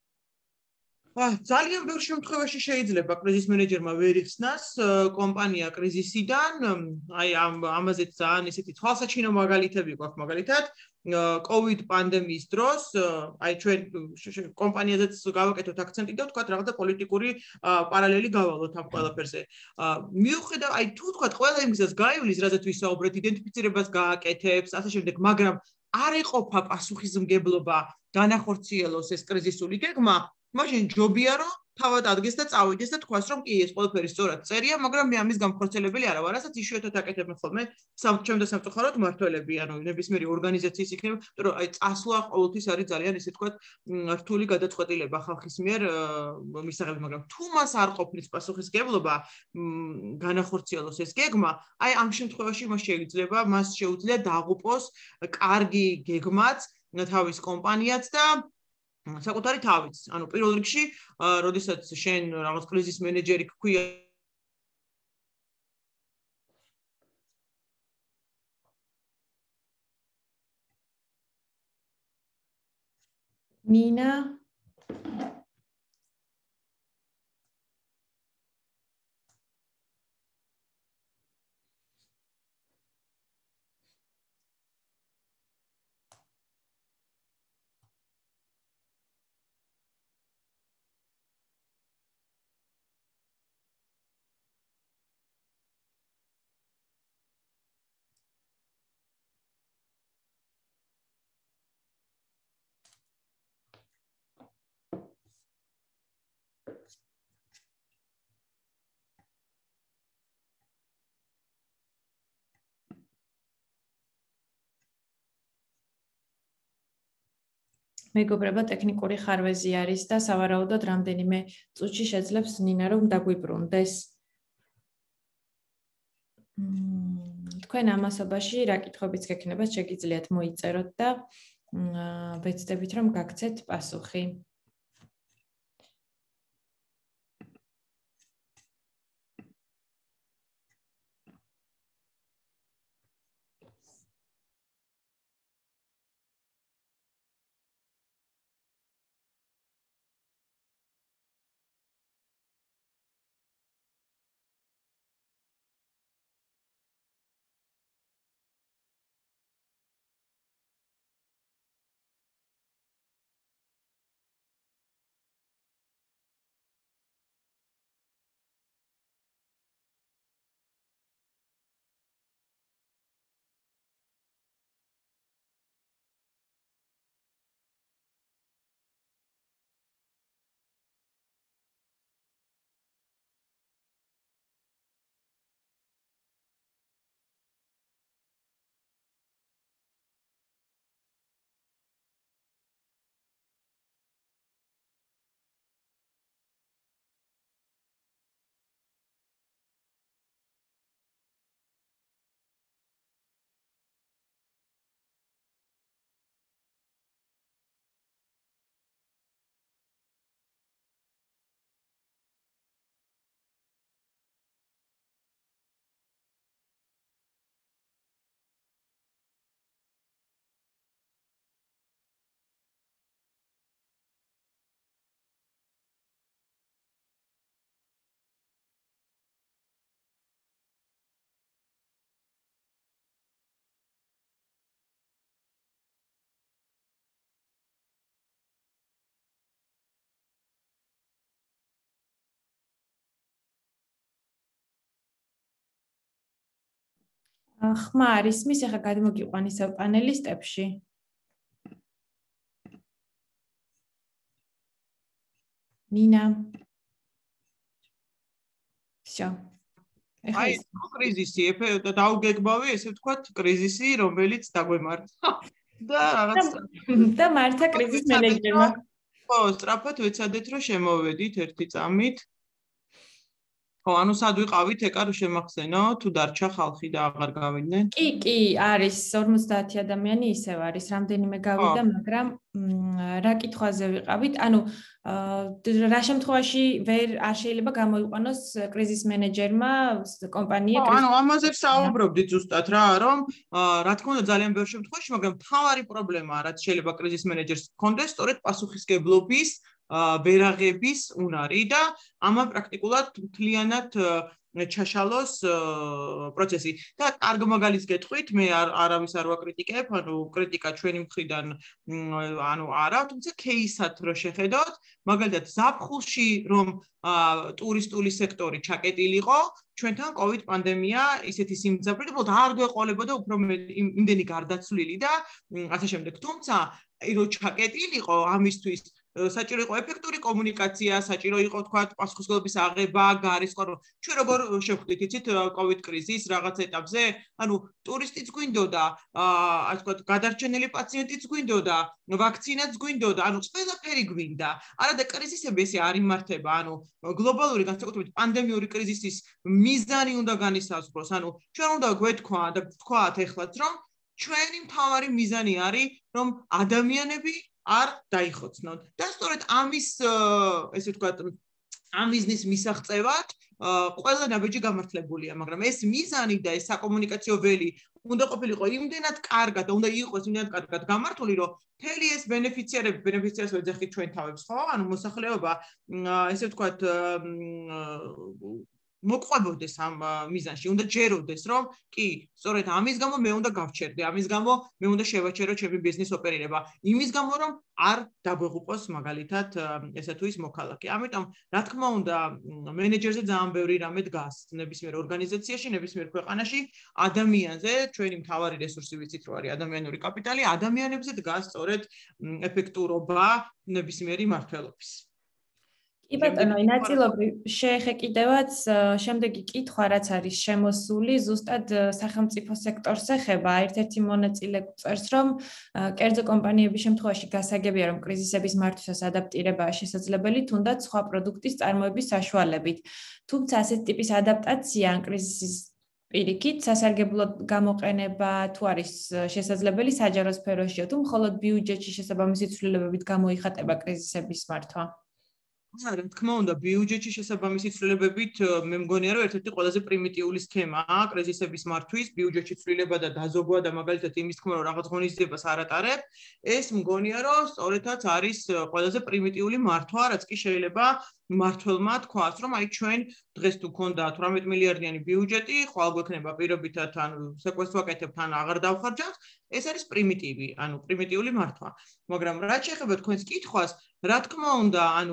Speaker 1: ძალიან ბევრ შემთხვევაში შეიძლება კრიზის მენეჯერმა ვერ იხსნას კომპანია კრიზისიდან. აი ამ ამაზეც ძალიან ისეთი თვალსაჩინო მაგალითები გვაქვს, მაგალითად COVID პანდემიის დროს, აი ჩვენ კომპანიაზეც გავაკეთოთ აქცენტი და ვთქვათ რაღაცა პოლიტიკური პარალელი გავალოთ ამ ყველაფერზე. მიუხედავად, აი თუ ვთქვათ ყველა იმისას გაივლის, რაზეც ვისაუბრეთ, იდენტიფიცირებას გააკეთებს, ასე შემდეგ, მაგრამ არ ეყოფა პასუხისმგებლობა განახორციელოს ეს კრიზისული გეგმა, მაშინ ჯობია რომ თავად ადგეს და წავიდეს და თქვას რომ კი ეს ყველაფერი სწორად წერია, მაგრამ მე ამის გამხორციელებელი არა ვარ. რასაც იშვიათად აკეთებენ ხოლმე ჩემ და სამწუხაროდ მმართველები, ანუ ნებისმიერი ორგანიზაციის იქნება, იმიტომ რომ აი წასვლა ყოველთვის არის ძალიან ისე თქვა რთული გადაწყვეტილება ხალხის მიერ მისაღები, მაგრამ თუ მას არ ყოფნის პასუხისმგებლობა განახორციელოს ეს გეგმა, აი ამ შემთხვევაში მას შეიძლება მას შეუძლია დაღუპოს კარგი გეგმაც თავის კომპანიაც და საკუთარი თავიც. ანუ პირველ რიგში, როდესაც შენ რაღაც კრიზის მენეჯერი გქვია
Speaker 2: მინა მეგობრებო, ტექნიკური ხარვეზი არის და სავარაუდოდ რამდენიმე წუთში შეძლებს ნინა რომ დაგვიბრუნდეს. თქვენ ამასობაში რა კითხვებიც გექნებათ, შეგიძლიათ მოიწეროთ და ვეცდებით რომ გაგცეთ პასუხი. ხმა არის მის, ახლა გადმოგიყვანისავ პანელისტებში. ნინა. всё. ეხლა
Speaker 1: აი, კრიზისი, და დაუგეგმავი, ესე ვთქვათ, კრიზისი, რომელიც დაგვემართა და რაღაც
Speaker 2: და მართა კრიზის მენეჯერმა.
Speaker 1: ხო, სწრაფად ვეცადეთ, რომ შემოვედით ერთი წამით. ხო, ანუ სად ვიყავით, ეკა რომ შემახსენო, თუ დარჩა ხალხი და აღარ გავიდნენ?
Speaker 2: კი, კი, არის ორმოცდაათი ადამიანი ისევ არის, რამდენიმე გავიდა, მაგრამ რა კითხვაზე ვიყავით? ანუ რა შემთხვევაში ვერ არ შეიძლება გამოიყვანოს კრიზის მენეჯერმა კომპანია
Speaker 1: კრიზისი? ანუ ამაზე ვსაუბრობდით ზუსტად რა, რომ რა თქმა უნდა ძალიან ბევრ შემთხვევაში, მაგრამ მთავარი პრობლემაა, რაც შეიძლება კრიზის მენეჯერს ჰქონდეს, სწორედ პასუხისგებლობის ვერაღების უნარი და ამან პრაქტიკულად მთლიანად ჩაშალოს პროცესი. და კარგ მაგალითს გეტყვით, მე არავის არ ვაკრიტიკებ, ანუ კრიტიკა ჩვენი მხრიდან ანუ არა, თუმცა кейსად რო შეხედოთ, მაგალითად ზაფხულში რომ ტურისტული სექტორი ჩაკეტილიყო, ჩვენთან COVID პანდემია ისეთი სიმძაფრით, უბრალოდ არ გვეყოლებოდა უფრო იმდენი გარდაცვლილი და ასე შემდეგ. თუმცა რო ჩაკეტილიყო ამისთვის საჭირო იყო ეფექტური კომუნიკაცია, საჭირო იყო თქვა პასუხისმგებლობის აღება, გარისყვა, რომ ჩვენ როგორ შევხვდით იცით COVID კრიზის რაღაც ეტაპზე, ანუ ტურისტიც გვინდოდა, ასე ვთქვათ, გადარჩენილი პაციენტიც გვინდოდა, ვაქცინაც გვინდოდა, ანუ ყველაფერი გვინდა. არა და კრიზისები ესე არ იმართება, ანუ გლობალური განსაკუთრებით პანდემიური კრიზისის მიზანი უნდა განისაზღვროს, ანუ ჩვენ უნდა გვეთქვა და ვთქვათ ეხლაც, რომ ჩვენი მთავარი მიზანი არის, რომ ადამიანები არ დაიხოცნონ. და სწორედ ამის, ესე ვთქვათ, ამ მიზნის მისაღწევად ყველა ნაბიჯი გამართლებულია, მაგრამ ეს მიზანი და ეს საკომუნიკაციო ველი უნდა ყოფილიყო იმდენად კარგად და უნდა იყოს იმდენად კარგად გამართული, რომ მთელი ეს ბენეფიციარები, ბენეფიციარს ვეძახით ჩვენ თავებს, ხო? ანუ მოსახლეობა, ესე ვთქვათ, მოყვებოდეს ამ მიზანში, უნდა ჯეროდეს, რომ კი, სწორედ ამის გამო მე უნდა გავჩერდე, ამის გამო მე უნდა შევაჩერო ჩემი ბიზნეს ოპერირება, იმის გამო რომ არ დაგვეღუპოს მაგალითად ესე თუ ის მოქალაქე. ამიტომ, რა თქმა უნდა, მენეჯერზე ძალიან ბევრი რამე დგას ნებისმიერ ორგანიზაციაში, ნებისმიერ ქვეყანაში, ადამიანზე, ჩვენი მთავარი რესურსი ვიცით, რომ არის ადამიანური კაპიტალი, ადამიანებზე დგას სწორედ ეფექტურობა ნებისმიერი მმართველობის.
Speaker 2: კი ბატონო, ნაწილობრივ შეეხე კიდევაც შემდეგი კითხვა, რაც არის შემოსული, ზუსტად სახელმწიფო სექტორს ეხება. ერთ-ერთი მონაწილე წერს, რომ კერძო კომპანიების შემთხვევაში გასაგებია, რომ კრიზისების მართვისას ადაპტირებაა შესაძლებელი, თუნდაც სხვა პროდუქტის წარმოების საშუალებით. თუმცა ასეთ ტიპის ადაპტაცია ან კრიზისის პირიქით სასარგებლოდ გამოყენება თუ არის შესაძლებელი საჯარო სფეროშია, თუ მხოლოდ ბიუჯეტში შესაბამისი ცვლილებებით გამოიხატება კრიზისების მართვა?
Speaker 1: რა თქმა უნდა, ბიუჯეტში შესაბამისი ცვლილებებით მე მგონია, რომ ერთ-ერთი ყველაზე პრიმიტიული სქემაა კრიზისების მართვის, ბიუჯეტში ცვლილება და დაზოგვა და მაგალითად იმის თქმა, რომ რაღაც ღონისძიებას არ ატარებ, ეს მგონია, რომ სწორედაც არის ყველაზე პრიმიტიული მართვა, რაც კი შეიძლება მმართველმა თქვას, რომ აი ჩვენ დღეს თუ გქონდა თვრამეტ მილიარდიანი ბიუჯეტი, ხვალ გვექნება პირობითად ან სეკვესტრს ვაკეთებთ ან აღარ დავხარჯავთ, ეს არის პრიმიტივი, ანუ პრიმიტიული მართვა. მაგრამ რაც შეეხება თქვენს კითხვას, რა თქმა უნდა, ანუ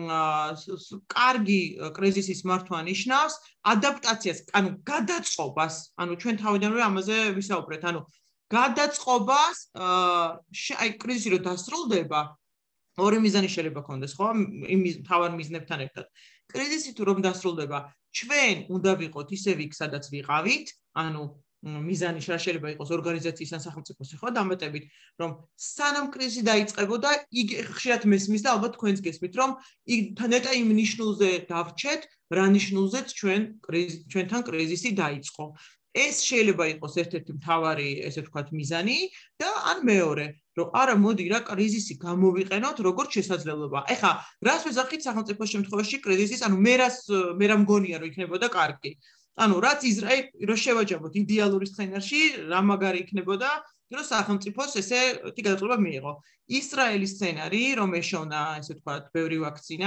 Speaker 1: კარგი კრიზისის მართვა ნიშნავს ადაპტაციას, ანუ გადაწყობას, ანუ ჩვენ თავიდანვე ამაზე ვისაუბრეთ, ანუ გადაწყობას, აი კრიზისი რო დასრულდება, ორი მიზანი შეიძლება გქონდეს, ხო? იმის თავარ მიზნებთან ერთად. კრიზისი თუ რომ დასრულდება, ჩვენ უნდა ვიყოთ ისევ იქ, სადაც ვიყავით, ანუ მიზანი შეიძლება იყოს ორგანიზაციის ან სახელმწიფოს ხო დამატებით, რომ სანამ კრიზისი დაიწყებოდა, იქ ხშირად მესმის და ალბათ თქვენს გესმით, რომ ნეტა იმ ნიშნულზე დავრჩეთ, რა ნიშნულზეც ჩვენ ჩვენთან კრიზისი დაიწყო. ეს შეიძლება იყოს ერთ-ერთი მთავარი, ესე ვთქვათ, მიზანი და ან მეორე, რომ არა მოდი რა კრიზისი გამოვიყენოთ როგორც შესაძლებლობა. ეხლა რას ვეძახით სახელმწიფოს შემთხვევაში კრიზისის, ანუ მე რას მე რა მგონია რომ იქნებოდა კარგი. ანუ რაც ისრაელი რო შევაჯამოთ იდეალური სცენარში, რა მაგარი იქნებოდა, რომ სახელმწიფოს ესე თი გადაწყვეტილება მიიღო. ისრაელის სცენარი, რომ ეშონა, ესე ვთქვათ, ბევრი ვაქცინა,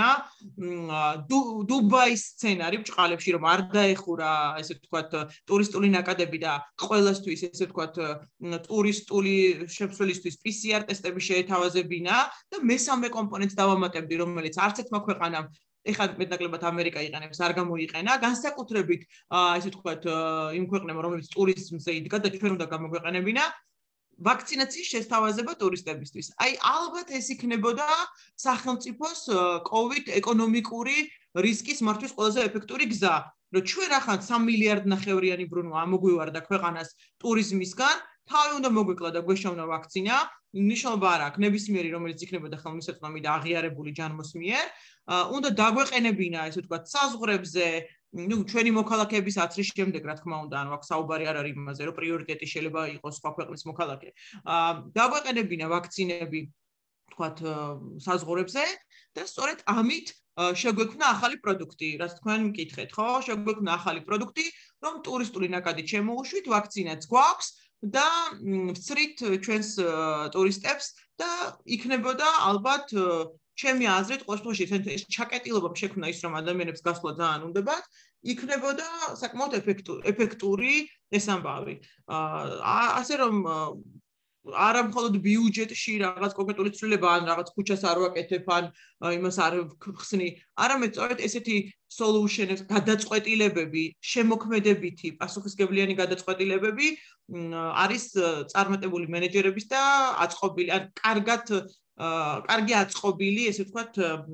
Speaker 1: დუბაის სცენარი ბჭყალებში, რომ არ დაეხურა, ესე ვთქვათ, ტურისტული ნაკადები და ყველასთვის, ესე ვთქვათ, ტურისტული შემსვლელისთვის პი სი არ ტესტები შეეთავაზებინა და მესამე კომპონენტს დავამატებდი, რომელიც არც ერთმა ქვეყანამ ეხლა მეტნაკლებად ამერიკა იყენებს, არ გამოიყენა, განსაკუთრებით ესე ვთქვათ იმ ქვეყნებმა, რომლებიც ტურიზმზე იდგა და ჩვენ უნდა გამოგვეყენებინა ვაქცინაციის შესთავაზება ტურისტებისთვის. აი, ალბათ ეს იქნებოდა სახელმწიფოს COVID ეკონომიკური რისკის მართვის ყველაზე ეფექტური გზა. რომ ჩვენ ახლა სამი მილიარდ ნახევრიანი ბრუნვა ამოგვივარდა ქვეყანას ტურიზმისგან, თავი უნდა მოგვეკლა და გვეშოვნა ვაქცინა, ნიშნობა არ აქვს, ნებისმიერი რომელიც იქნებოდა ხელმისაწვდომი და აღიარებული ჯანმოს მიერ, უნდა დაგვეყენებინა, ესე ვთქვათ, საზღვრებზე, ну, ჩვენი მოქალაქეების აცრის შემდეგ, რა თქმა უნდა, ანუ აქ საუბარი არ არის იმაზე, რომ პრიორიტეტი შეიძლება იყოს სხვა ქვეყნის მოქალაქე. დაგვეყენებინა ვაქცინები, ვთქვათ, საზღვრებზე და სწორედ ამით შეგვექმნა ახალი პროდუქტი, რაც თქვენ მკითხეთ, ხო? შეგვექმნა ახალი პროდუქტი, რომ ტურისტული ნაკადით შემოუშვით, ვაქცინაც გვაქვს და ვცრით ჩვენს ტურისტებს და იქნებოდა ალბათ ჩემი აზრით, ყოველთვის ეს ჩაკეტილობა შექმნა ის, რომ ადამიანებს გასვლა ძალიან უნდებათ, იქნებოდა საკმაოდ ეფექტური ეს ამბავი. ასე რომ არა მხოლოდ ბიუჯეტში რაღაც კონკრეტული ცვლილება ან რაღაც ქუჩას არ ვაკეთებ ან იმას არ ხსნი, არამედ სწორედ ესეთი solution-ებს, გადაწყვეტილებები, შემოქმედებითი, პასუხისმგებლიანი გადაწყვეტილებები არის წარმატებული მენეჯერების და აწყობილი, ან კარგად კარგი აწყობილი, ესე ვთქვათ,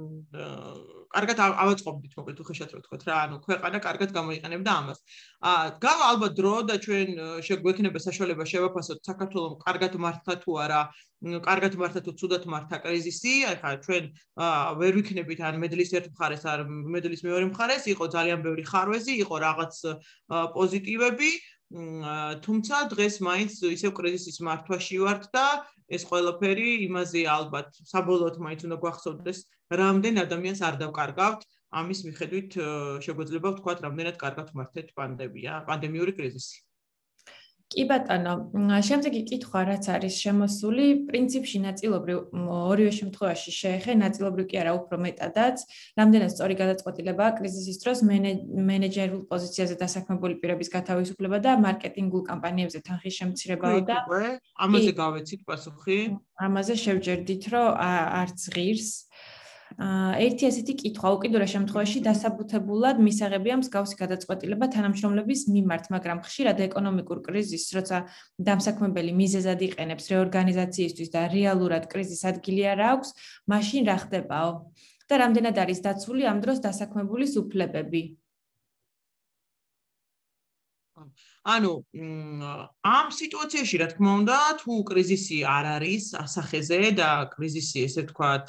Speaker 1: კარგად ავაწყობდით, მოკლედ უხეშად რო ვთქვათ რა, ანუ ქვეყანა კარგად გამოიყენებდა ამას. გავა ალბათ დრო და ჩვენ შეგვექნება საშუალება შევაფასოთ საქართველოს კარგად მართა თუ არა, კარგად მართა თუ ცუდად მართა კრიზისი, ახლა ჩვენ ვერ ვიქნებით ან მედლის ერთ მხარეს, ან მედლის მეორე მხარეს, იყო ძალიან ბევრი ხარვეზი, იყო რაღაც პოზიტივები, თუმცა დღეს მაინც ისევ კრიზისის მართვაში ვართ და ეს ყველაფერი იმაზე ალბათ საბოლოოდ მაინც უნდა გვახსოვდეს, რამდენ ადამიანს არ დავკარგავთ, ამის მიხედვით შეგვეძლება ვთქვათ, რამდენად კარგად ვმართეთ პანდემია, პანდემიური კრიზისი.
Speaker 2: კი ბატონო, შემდეგი კითხვა რაც არის შემოსული, პრინციპში ნაწილობრივ ორივე შემთხვევაში შეეხე, ნაწილობრივ კი არა, უფრო მეტადაც, რამდენად სწორი გადაწყვეტილებაა კრიზისის დროს მენეჯერულ პოზიციაზე დასაქმებული პირების გათავისუფლება და მარკეტინგულ კამპანიებზე თანხის შემცირებაა და
Speaker 1: ამაზე გავეცით პასუხი.
Speaker 2: ამაზე შევჯერდით, რომ არც ღირს. ერთი ასეთი კითხვა უკიდურეს შემთხვევაში დასაბუთებულად მისაღებია მსგავსი გადაწყვეტილება თანამშრომლების მიმართ, მაგრამ ხშირად ეკონომიკურ კრიზისს, როცა დამსაქმებელი მიზეზად იყენებს რეორგანიზაციისთვის და რეალურად კრიზის ადგილი არ აქვს, მაშინ რა ხდებაო? და რამდენად არის დაცული ამ დროს დასაქმებულის უფლებები?
Speaker 1: ანუ ამ სიტუაციაში რა თქმა უნდა, თუ კრიზისი არ არის ასახეზე და კრიზისი ესე ვთქვათ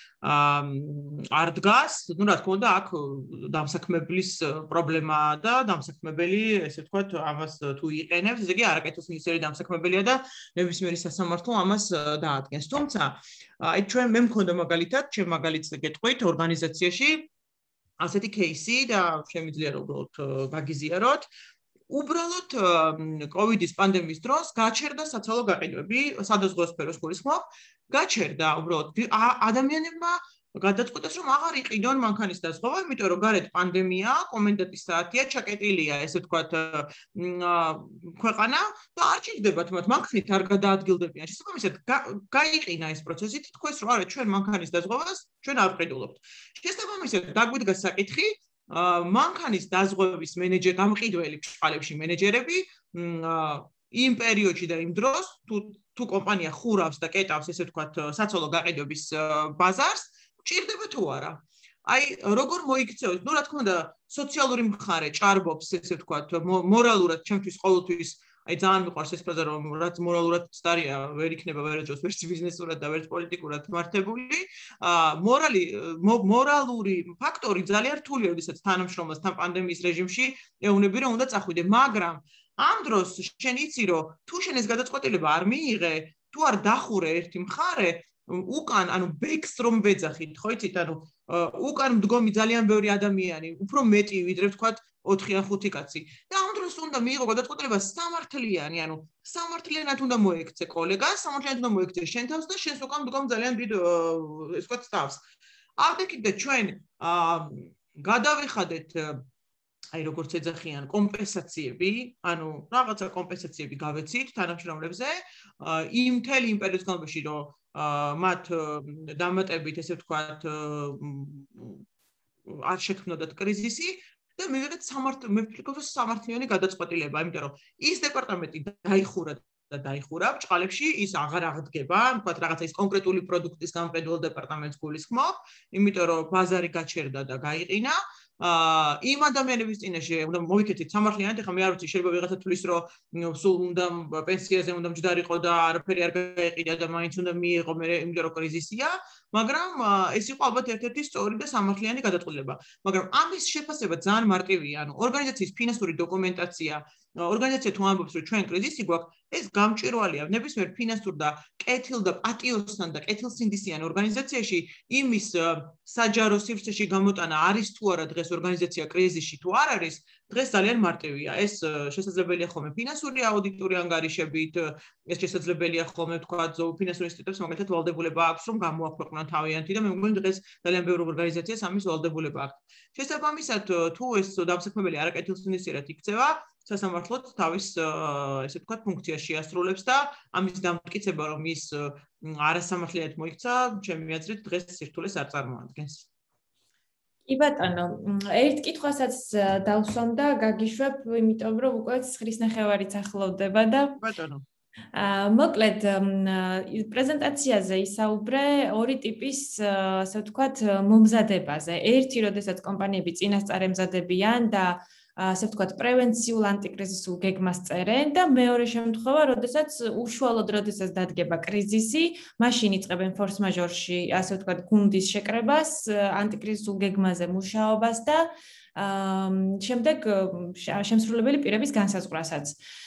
Speaker 1: არ დგას, ну რა თქმა უნდა, აქ დამსაქმებლის პრობლემაა და დამსაქმებელი ესე ვთქვათ ამას თუ იყენებს, ესე იგი არაკეთოს ნისერი დამსაქმებელია და ნებისმიერი სასამართლო ამას დაადგენს. თუმცა, აი ჩვენ მე მქონდა მაგალითად, ჩემ მაგალითს გეტყვით ორგანიზაციაში ასეთი кейსი და შემიძლია რომ უბრალოდ გაგიზიაროთ. უბრალოდ კოვიდის პანდემიის დროს გაჩერდა საცალო გაყიდვები, სადაზღვო სფეროს გულისხმობ, გაჩერდა უბრალოდ ადამიანებმა გადაწყვეტეს, რომ აღარ იყიდონ მანქანის დაზღვევა, იმიტომ რომ გარეთ პანდემია, კომენდანტის საათია, ჩაკეტილია, ესე ვთქვათ, ქვეყანა და არ ჭირდებათ მათ მანქანით არ გადაადგილდებიან. შესაბამისად, გაიყინა ეს პროცესი, თითქოს რომ არა ჩვენ მანქანის დაზღვევას ჩვენ არ ვყიდულობთ. შესაბამისად, დაგვიდგა საკითხი მანქანის დაზღვევის მენეჯერ გამყიდველი ბჭყალებში მენეჯერები იმ პერიოდში და იმ დროს თუ თუ კომპანია ხურავს და კეტავს ესე ვთქვათ საცოლო გაყიდვების ბაზარს ჭირდება თუ არა. აი როგორ მოიქცევთ? ნუ რა თქმა უნდა სოციალური მხარე ჭარბობს ესე ვთქვათ მორალურად ჩემთვის ყოველთვის აი ძალიან მიყვარს ეს ფრაზა რომ რაც მორალურად ცდარია ვერ იქნება ვერაჯოს ვერც ბიზნესურად და ვერც პოლიტიკურად მართებული. მორალი მორალური ფაქტორი ძალიან რთულია, როდესაც თანამშრომელს თან პანდემიის რეჟიმში ეუბნები რომ უნდა წახვიდე, მაგრამ ამ დროს შენ იცი რომ თუ შენ ეს გადაწყვეტილება არ მიიღე, თუ არ დახურე ერთი მხარე, უკან ანუ ბექს რომ ვეძახით, ხო იცით, ანუ უკან მდგომი ძალიან ბევრი ადამიანი, უფრო მეტი ვიდრე ვთქვათ ოთხი ან ხუთი კაცი. და ამ დროს უნდა მიიღო გადაწყვეტილება სამართლიანი, ანუ სამართლიანად უნდა მოექცე კოლეგას, სამართლიანად უნდა მოექცე შენ თავს და შენს უკან მდგომ ძალიან დიდ ეს ვთქვათ თავს. აღდექით და ჩვენ გადავიხადეთ აი როგორც ეძახიან კომპენსაციები, ანუ რაღაცა კომპენსაციები გავეცით თანამშრომლებზე, იმ მთელი იმ პერიოდის განმავლობაში, რომ მათ დამატებით ესე ვთქვათ არ შექმნოდათ კრიზისი და მივიღეთ სამართლიანი გადაწყვეტილება, იმიტომ რომ ის დეპარტამენტი დაიხურა და დაიხურა ბჭყალებში, ის აღარ აღდგება, თქვათ რაღაცა ის კონკრეტული პროდუქტის გამყიდველ დეპარტამენტს გულისხმობ, იმიტომ რომ ბაზარი გაჩერდა და გაიყინა. აა იმ ადამიანების წინაშე უნდა მოვიქეთით სამართლიანად, ეხლა მე არ ვიცი, შეიძლება ვიღაცა თulis რომ სულ უნდა პენსიაზე უნდა მჯდარიყო და არაფერი არ გაიყიდა და მაინც უნდა მიიღო მე იმიტომ რომ კრიზისია, მაგრამ ეს იყო ალბათ ერთ-ერთი სწორი და სამართლიანი გადაწყვეტილება. მაგრამ ამის შეფასება ძალიან მარტივია, ანუ ორგანიზაციის ფინანსური დოკუმენტაცია ორგანიზაცია თუ ამბობს რომ ჩვენ კრიზისი გვაქვს, ეს გამჭვირვალეა ნებისმიერ ფინანსურ და კეთილ და პატიოსთან და კეთილსინდისიან ორგანიზაციაში იმის საჯარო სივრცეში გამოტანა არის თუ არა დღეს ორგანიზაცია კრიზისში თუ არ არის, დღეს ძალიან მარტივია. ეს შესაძლებელია ხოლმე ფინანსური აუდიტორი ანგარიშებით, ეს შესაძლებელია ხოლმე თქვა ფინანსური ინსტიტუტებს, მაგალითად ვალდებულება აქვს რომ გამოაქვეყნონ თავიანთი და მე მგონი დღეს ძალიან ბევრი ორგანიზაციას ამის ვალდებულება აქვს. შესაბამისად, თუ ეს დამსაქმებელი არაკეთილსინდისიერად იქცევა, სასამართლოდ თავის ესე ვთქვათ ფუნქციას შეასრულებს და ამის დამტკიცება რომ ის არასამართლიანად მოიქცა, ჩემი აზრით დღეს სირთულეს არ წარმოადგენს.
Speaker 2: კი ბატონო, ერთ კითხვასაც დავსვამ და გაგიშვებ, იმიტომ რომ უკვე ცხრის ნახევარიც ახლოვდება და
Speaker 1: ბატონო.
Speaker 2: აა მოკლედ პრეზენტაციაზე ისაუბრე ორი ტიპის, ასე ვთქვათ, მომზადებაზე. ერთი, როდესაც კომპანიები წინასწარ ემზადებიან და ასე ვთქვათ, პრევენციულ ანტიკრიზისულ გეგმას წერენ და მეორე შემთხვევა, როდესაც უშუალოდ როდესაც დადგება კრიზისი, მაშინ იწყებენ ფორს მაჟორში, ასე ვთქვათ, გუნდის შეკრებას, ანტიკრიზისულ გეგმაზე მუშაობას და შემდეგ შემსრულებელი პირების განსაზღვრასაც.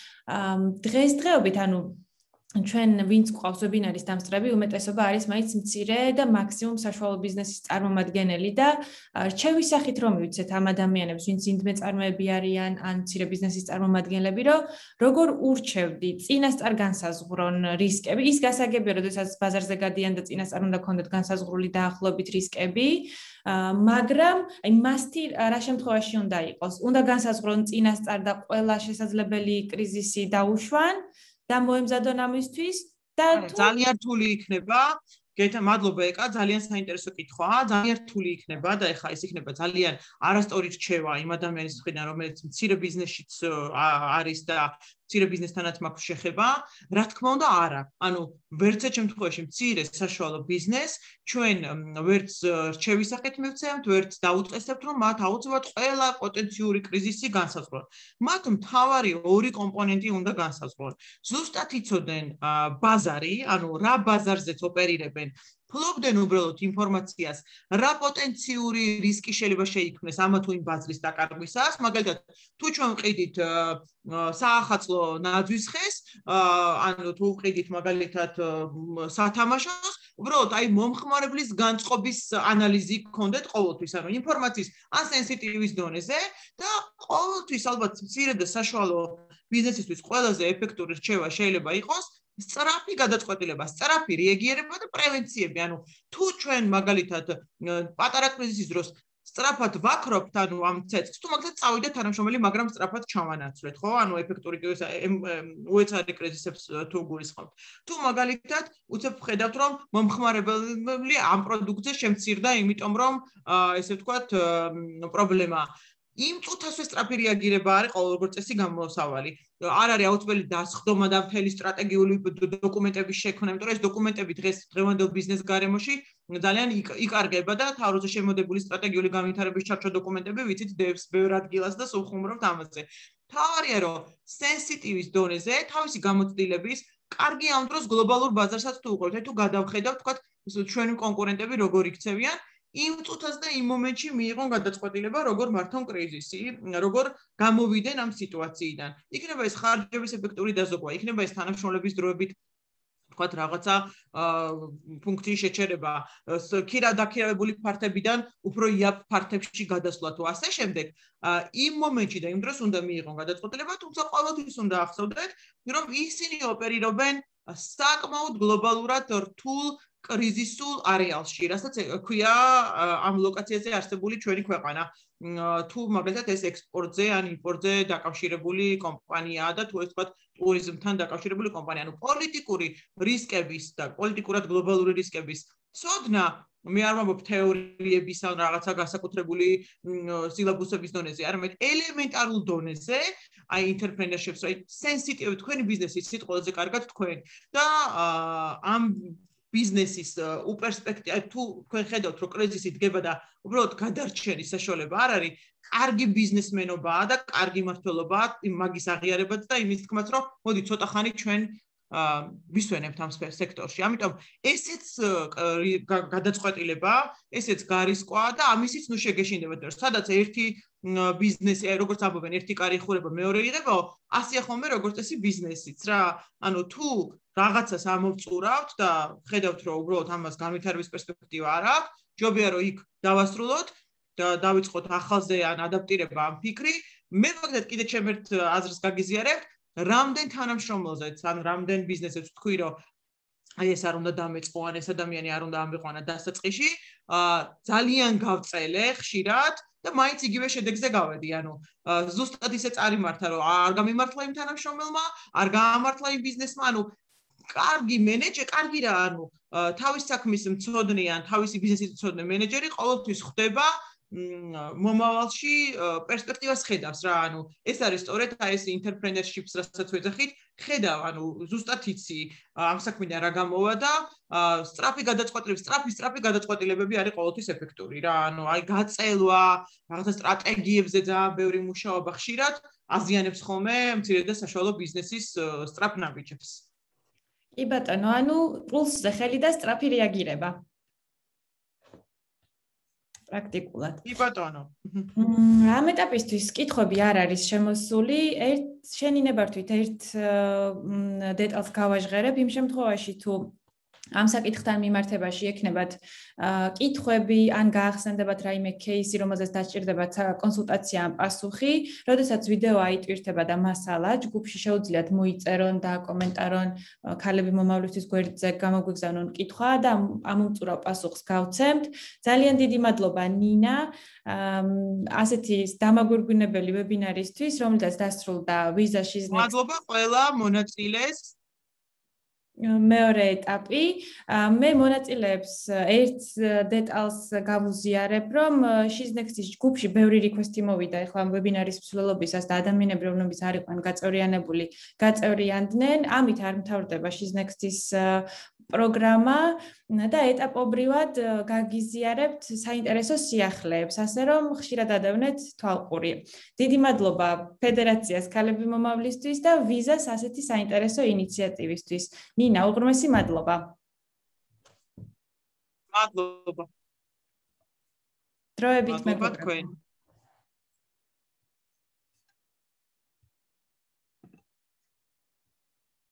Speaker 2: დღესდღეობით, ანუ ჩვენ ვინც გვყავს ვებინარის დამსწრები, უმეტესობა არის მაინც მცირე და მაქსიმუმ საშუალო ბიზნესის წარმომადგენელი და რჩევის სახით რომ მივიცეთ ამ ადამიანებს, ვინც ინდმე წარმოები არიან ან მცირე ბიზნესის წარმომადგენლები, რომ როგორ ურჩევდი წინასწარ განსაზღვრონ რისკები, ის გასაგებია, როდესაც ბაზარზე გადიან და წინასწარ უნდა ქონდეთ განსაზღვრული დაახლოებით რისკები, მაგრამ აი მასთი რა შემთხვევაში უნდა იყოს? უნდა განსაზღვრონ წინასწარ და ყველა შესაძლებელი კრიზისი დაუშვან და მოემზადონ ამისთვის და
Speaker 1: ძალიან რთული იქნება. გეთა მადლობა ეკა, ძალიან საინტერესო კითხვაა. ძალიან რთული იქნება და ეხლა ეს იქნება ძალიან არასწორი რჩევა იმ ადამიანის მხრიდან, რომელიც მცირე ბიზნესშიც არის და მცირე ბიზნესთანაც მაქვს შეხება. რა თქმა უნდა, არა. ანუ ვერც ერთ შემთხვევაში მცირე საშუალო ბიზნესს ჩვენ ვერც რჩევის სახით მივცემთ, ვერც დაუწყესებთ, რომ მათ აუცილებლად ყველა პოტენციური კრიზისი განსაზღვრონ. მათ მთავარი ორი კომპონენტი უნდა განსაზღვრონ. ზუსტად იცოდნენ ბაზარი, ანუ რა ბაზარზეც ოპერირებენ, ფლობდნენ უბრალოდ ინფორმაციას, რა პოტენციური რისკი შეიძლება შეიქმნეს ამა თუ იმ ბაზრის დაკარგვისას, მაგალითად, თუ ჩვენ ვყიდით საახალწლო ნაძვის ხეს, ანუ თუ ვყიდით მაგალითად სათამაშოს, უბრალოდ აი მომხმარებლის განწყობის ანალიზი გქონდეთ ყოველთვის, ანუ ინფორმაციის ან სენსიტივის დონეზე და ყოველთვის ალბათ მცირე და საშუალო ბიზნესისთვის ყველაზე ეფექტური რჩევა შეიძლება იყოს სწრაფი გადაწყვეტილება, სწრაფი რეაგირება და პრევენციები. ანუ თუ ჩვენ მაგალითად პატარა კრიზისის დროს სწრაფად ვაქრობთ, ანუ ამ ცეცხლს, თუ მაგალითად წავიდეთ თანამშრომელი, მაგრამ სწრაფად ჩავანაცვლეთ, ხო? ანუ ეფექტური უეცარი კრიზისებს თუ გულისხმობთ. თუ მაგალითად უცებ ხედავთ, რომ მომხმარებელი ამ პროდუქტზე შემცირდა, იმიტომ რომ ესე ვთქვათ, პრობლემაა. იმ წუთასვე სწრაფი რეაგირება არის ყოველ როგორც წესი გამოსავალი. არ არის აუცილებელი დასხდომა და მთელი სტრატეგიული დოკუმენტების შექმნა, იმიტომ რომ ეს დოკუმენტები დღეს დღევანდელ ბიზნეს გარემოში ძალიან იკარგება და თავროზე შემოდებული სტრატეგიული განვითარების ჩარჩო დოკუმენტები ვიცით დევს ბევრ ადგილას და სულ ხუმრობთ ამაზე. თავარია რომ სენსიტივის დონეზე თავისი გამოცდილების კარგი ამ დროს გლობალურ ბაზარსაც თუ უყურებთ, თუ გადავხედავთ, თქვათ ჩვენი კონკურენტები როგორ იქცევიან, იმ წუთას და იმ მომენტში მიიღონ გადაწყვეტილება, როგორ მართონ კრიზისი, როგორ გამოვიდნენ ამ სიტუაციიდან. იქნება ეს ხარჯების ეფექტური დაზოგვა, იქნება ეს თანამშრომლების დროებით თქვათ რაღაცა ფუნქციის შეჩერება, ქირა დაქირავებული ფართებიდან უფრო იაფ ფართებში გადასვლა თუ ასე შემდეგ. იმ მომენტში და იმ დროს უნდა მიიღონ გადაწყვეტილება, თუმცა ყოველთვის უნდა ახსოვდეთ, რომ ისინი ოპერირებენ საკმაოდ გლობალურად რთულ კრიზისულ არეალში, რასაც ქვია ამ ლოკაციაზე არსებული ჩვენი ქვეყანა. თუ მაგალითად ეს ექსპორტზე ან იმპორტზე დაკავშირებული კომპანიაა და თუ ეს თქვათ ტურიზმთან დაკავშირებული კომპანია, ანუ პოლიტიკური რისკების და პოლიტიკურად გლობალური რისკების ცოდნა მე არ ვამბობ თეორიების ან რაღაცა განსაკუთრებული სილაბუსების დონეზე, არამედ ელემენტარულ დონეზე, აი ინტერპრენერშიპს, აი სენსიტივი თქვენი ბიზნესის იცით ყველაზე კარგად თქვენ და ამ ბიზნესის უპერსპექტივა თუ თქვენ ხედავთ რომ კრიზისი დგება და უბრალოდ გადარჩენის საშუალება არ არის, კარგი ბიზნესმენობაა და კარგი მმართველობაა მაგის აღიარებაც და იმის თქმაც რომ მოდი ცოტა ხანი ჩვენ ვისვენებთ ამ სექტორში. ამიტომ ესეც გადაწყვეტილებაა, ესეც გარისკვა და ამისიც ნუ შეგეშინდებათ, რომ სადაც ერთი ბიზნესი, აი როგორც ამბობენ, ერთი კარი იხურება, მეორე იღებაო, ასეა ხოლმე როგორც წესი ბიზნესიც რა. ანუ თუ რაღაცას ამოვწურავთ და ხედავთ, რომ უბრალოდ ამას განვითარების პერსპექტივა არ აქვს, ჯობია რომ იქ დავასრულოთ და დავიწყოთ ახალზე ან ადაპტირება ამ ფიქრი. მე მაგდათ კიდე ჩემ ერთ აზრს გაგიზიარებთ, რამდენ თანამშრომელზეც ან რამდენ ბიზნესებს თქვი რომ აი ეს არ უნდა დამეწყო ან ეს ადამიანი არ უნდა ამიყვანა დასაწყისში, ძალიან გავწელე ხშირად და მაინც იგივე შედეგზე გავედი. ანუ ზუსტად ისე წარიმართა რომ არ გამიმართლა იმ თანამშრომელმა, არ გაამართლა იმ ბიზნესმა, ანუ კარგი მენეჯერი, კარგი რა, ანუ თავის საქმის მცოდნე ან თავისი ბიზნესის მცოდნე მენეჯერი ყოველთვის ხდება მომავალში პერსპექტივას ხედავს რა, ანუ ეს არის სწორედ აი ეს ინტერპრენერშიპს, რასაც ვეძახით, ხედავ, ანუ ზუსტად იცი ამ საქმიდან რა გამოვა და სწრაფი გადაწყვეტილების, სწრაფი სწრაფი გადაწყვეტილებები არის ყოველთვის ეფექტური რა, ანუ აი გაწელვა, რაღაცა სტრატეგიებზე ძალიან ბევრი მუშაობა ხშირად აზიანებს ხოლმე მცირე და საშუალო ბიზნესის სწრაფ ნაბიჯებს.
Speaker 2: კი ბატონო, ანუ პულსზე ხელი და სწრაფი რეაგირება. პრაქტიკულად.
Speaker 1: კი ბატონო.
Speaker 2: ამ ეტაპისთვის კითხვები არ არის შემოსული. ერთ შენინებართვით ერთ დეტალს გავაჟღერებ იმ შემთხვევაში თუ ამ საკითხთან მიმართებაში ექნებათ კითხვები ან გაახსენდებათ რაიმე кейსი, რომელზეც დასჭირდებათ კონსულტაცია ან პასუხი, როდესაც ვიდეო აიტვირთება და მასალა ჯგუფში შეუძლიათ მოიწერონ და კომენტარონ ქალები მომავლისთვის გვერდზე გამოგვიგზავნონ კითხვა და ამ უმწურავ პასუხს გავცემთ. ძალიან დიდი მადლობა ნინა ასეთი დამაგვირგვინებელი ვებინარისთვის, რომელზეც დასრულდა ვიზა შიზნექს.
Speaker 1: მადლობა ყველა მონაწილეს.
Speaker 2: მეორე ეტაპი. მე მონაწილეებს ერთ დეტალს გავუზიარებ, რომ შიზნექსის ჯგუფში ბევრი რიქვესტი მოვიდა ახლა ამ ვებინარის მსვლელობისას და ადამიანები რომლებიც არ იყვნენ გაწევრიანებული, გაწევრიანდნენ. ამით არ მთავრდება შიზნექსის პროგრამა და ეტაპობრივად გაგიზიარებთ საინტერესო სიახლეებს, ასე რომ ხშირად ადევნეთ თვალყური. დიდი მადლობა ფედერაციას ქალები მომავლისთვის და ვიზას ასეთი საინტერესო ინიციატივისთვის. ნინა, უღრმესი მადლობა.
Speaker 1: მადლობა.
Speaker 2: დროებით
Speaker 1: მეგობრებო.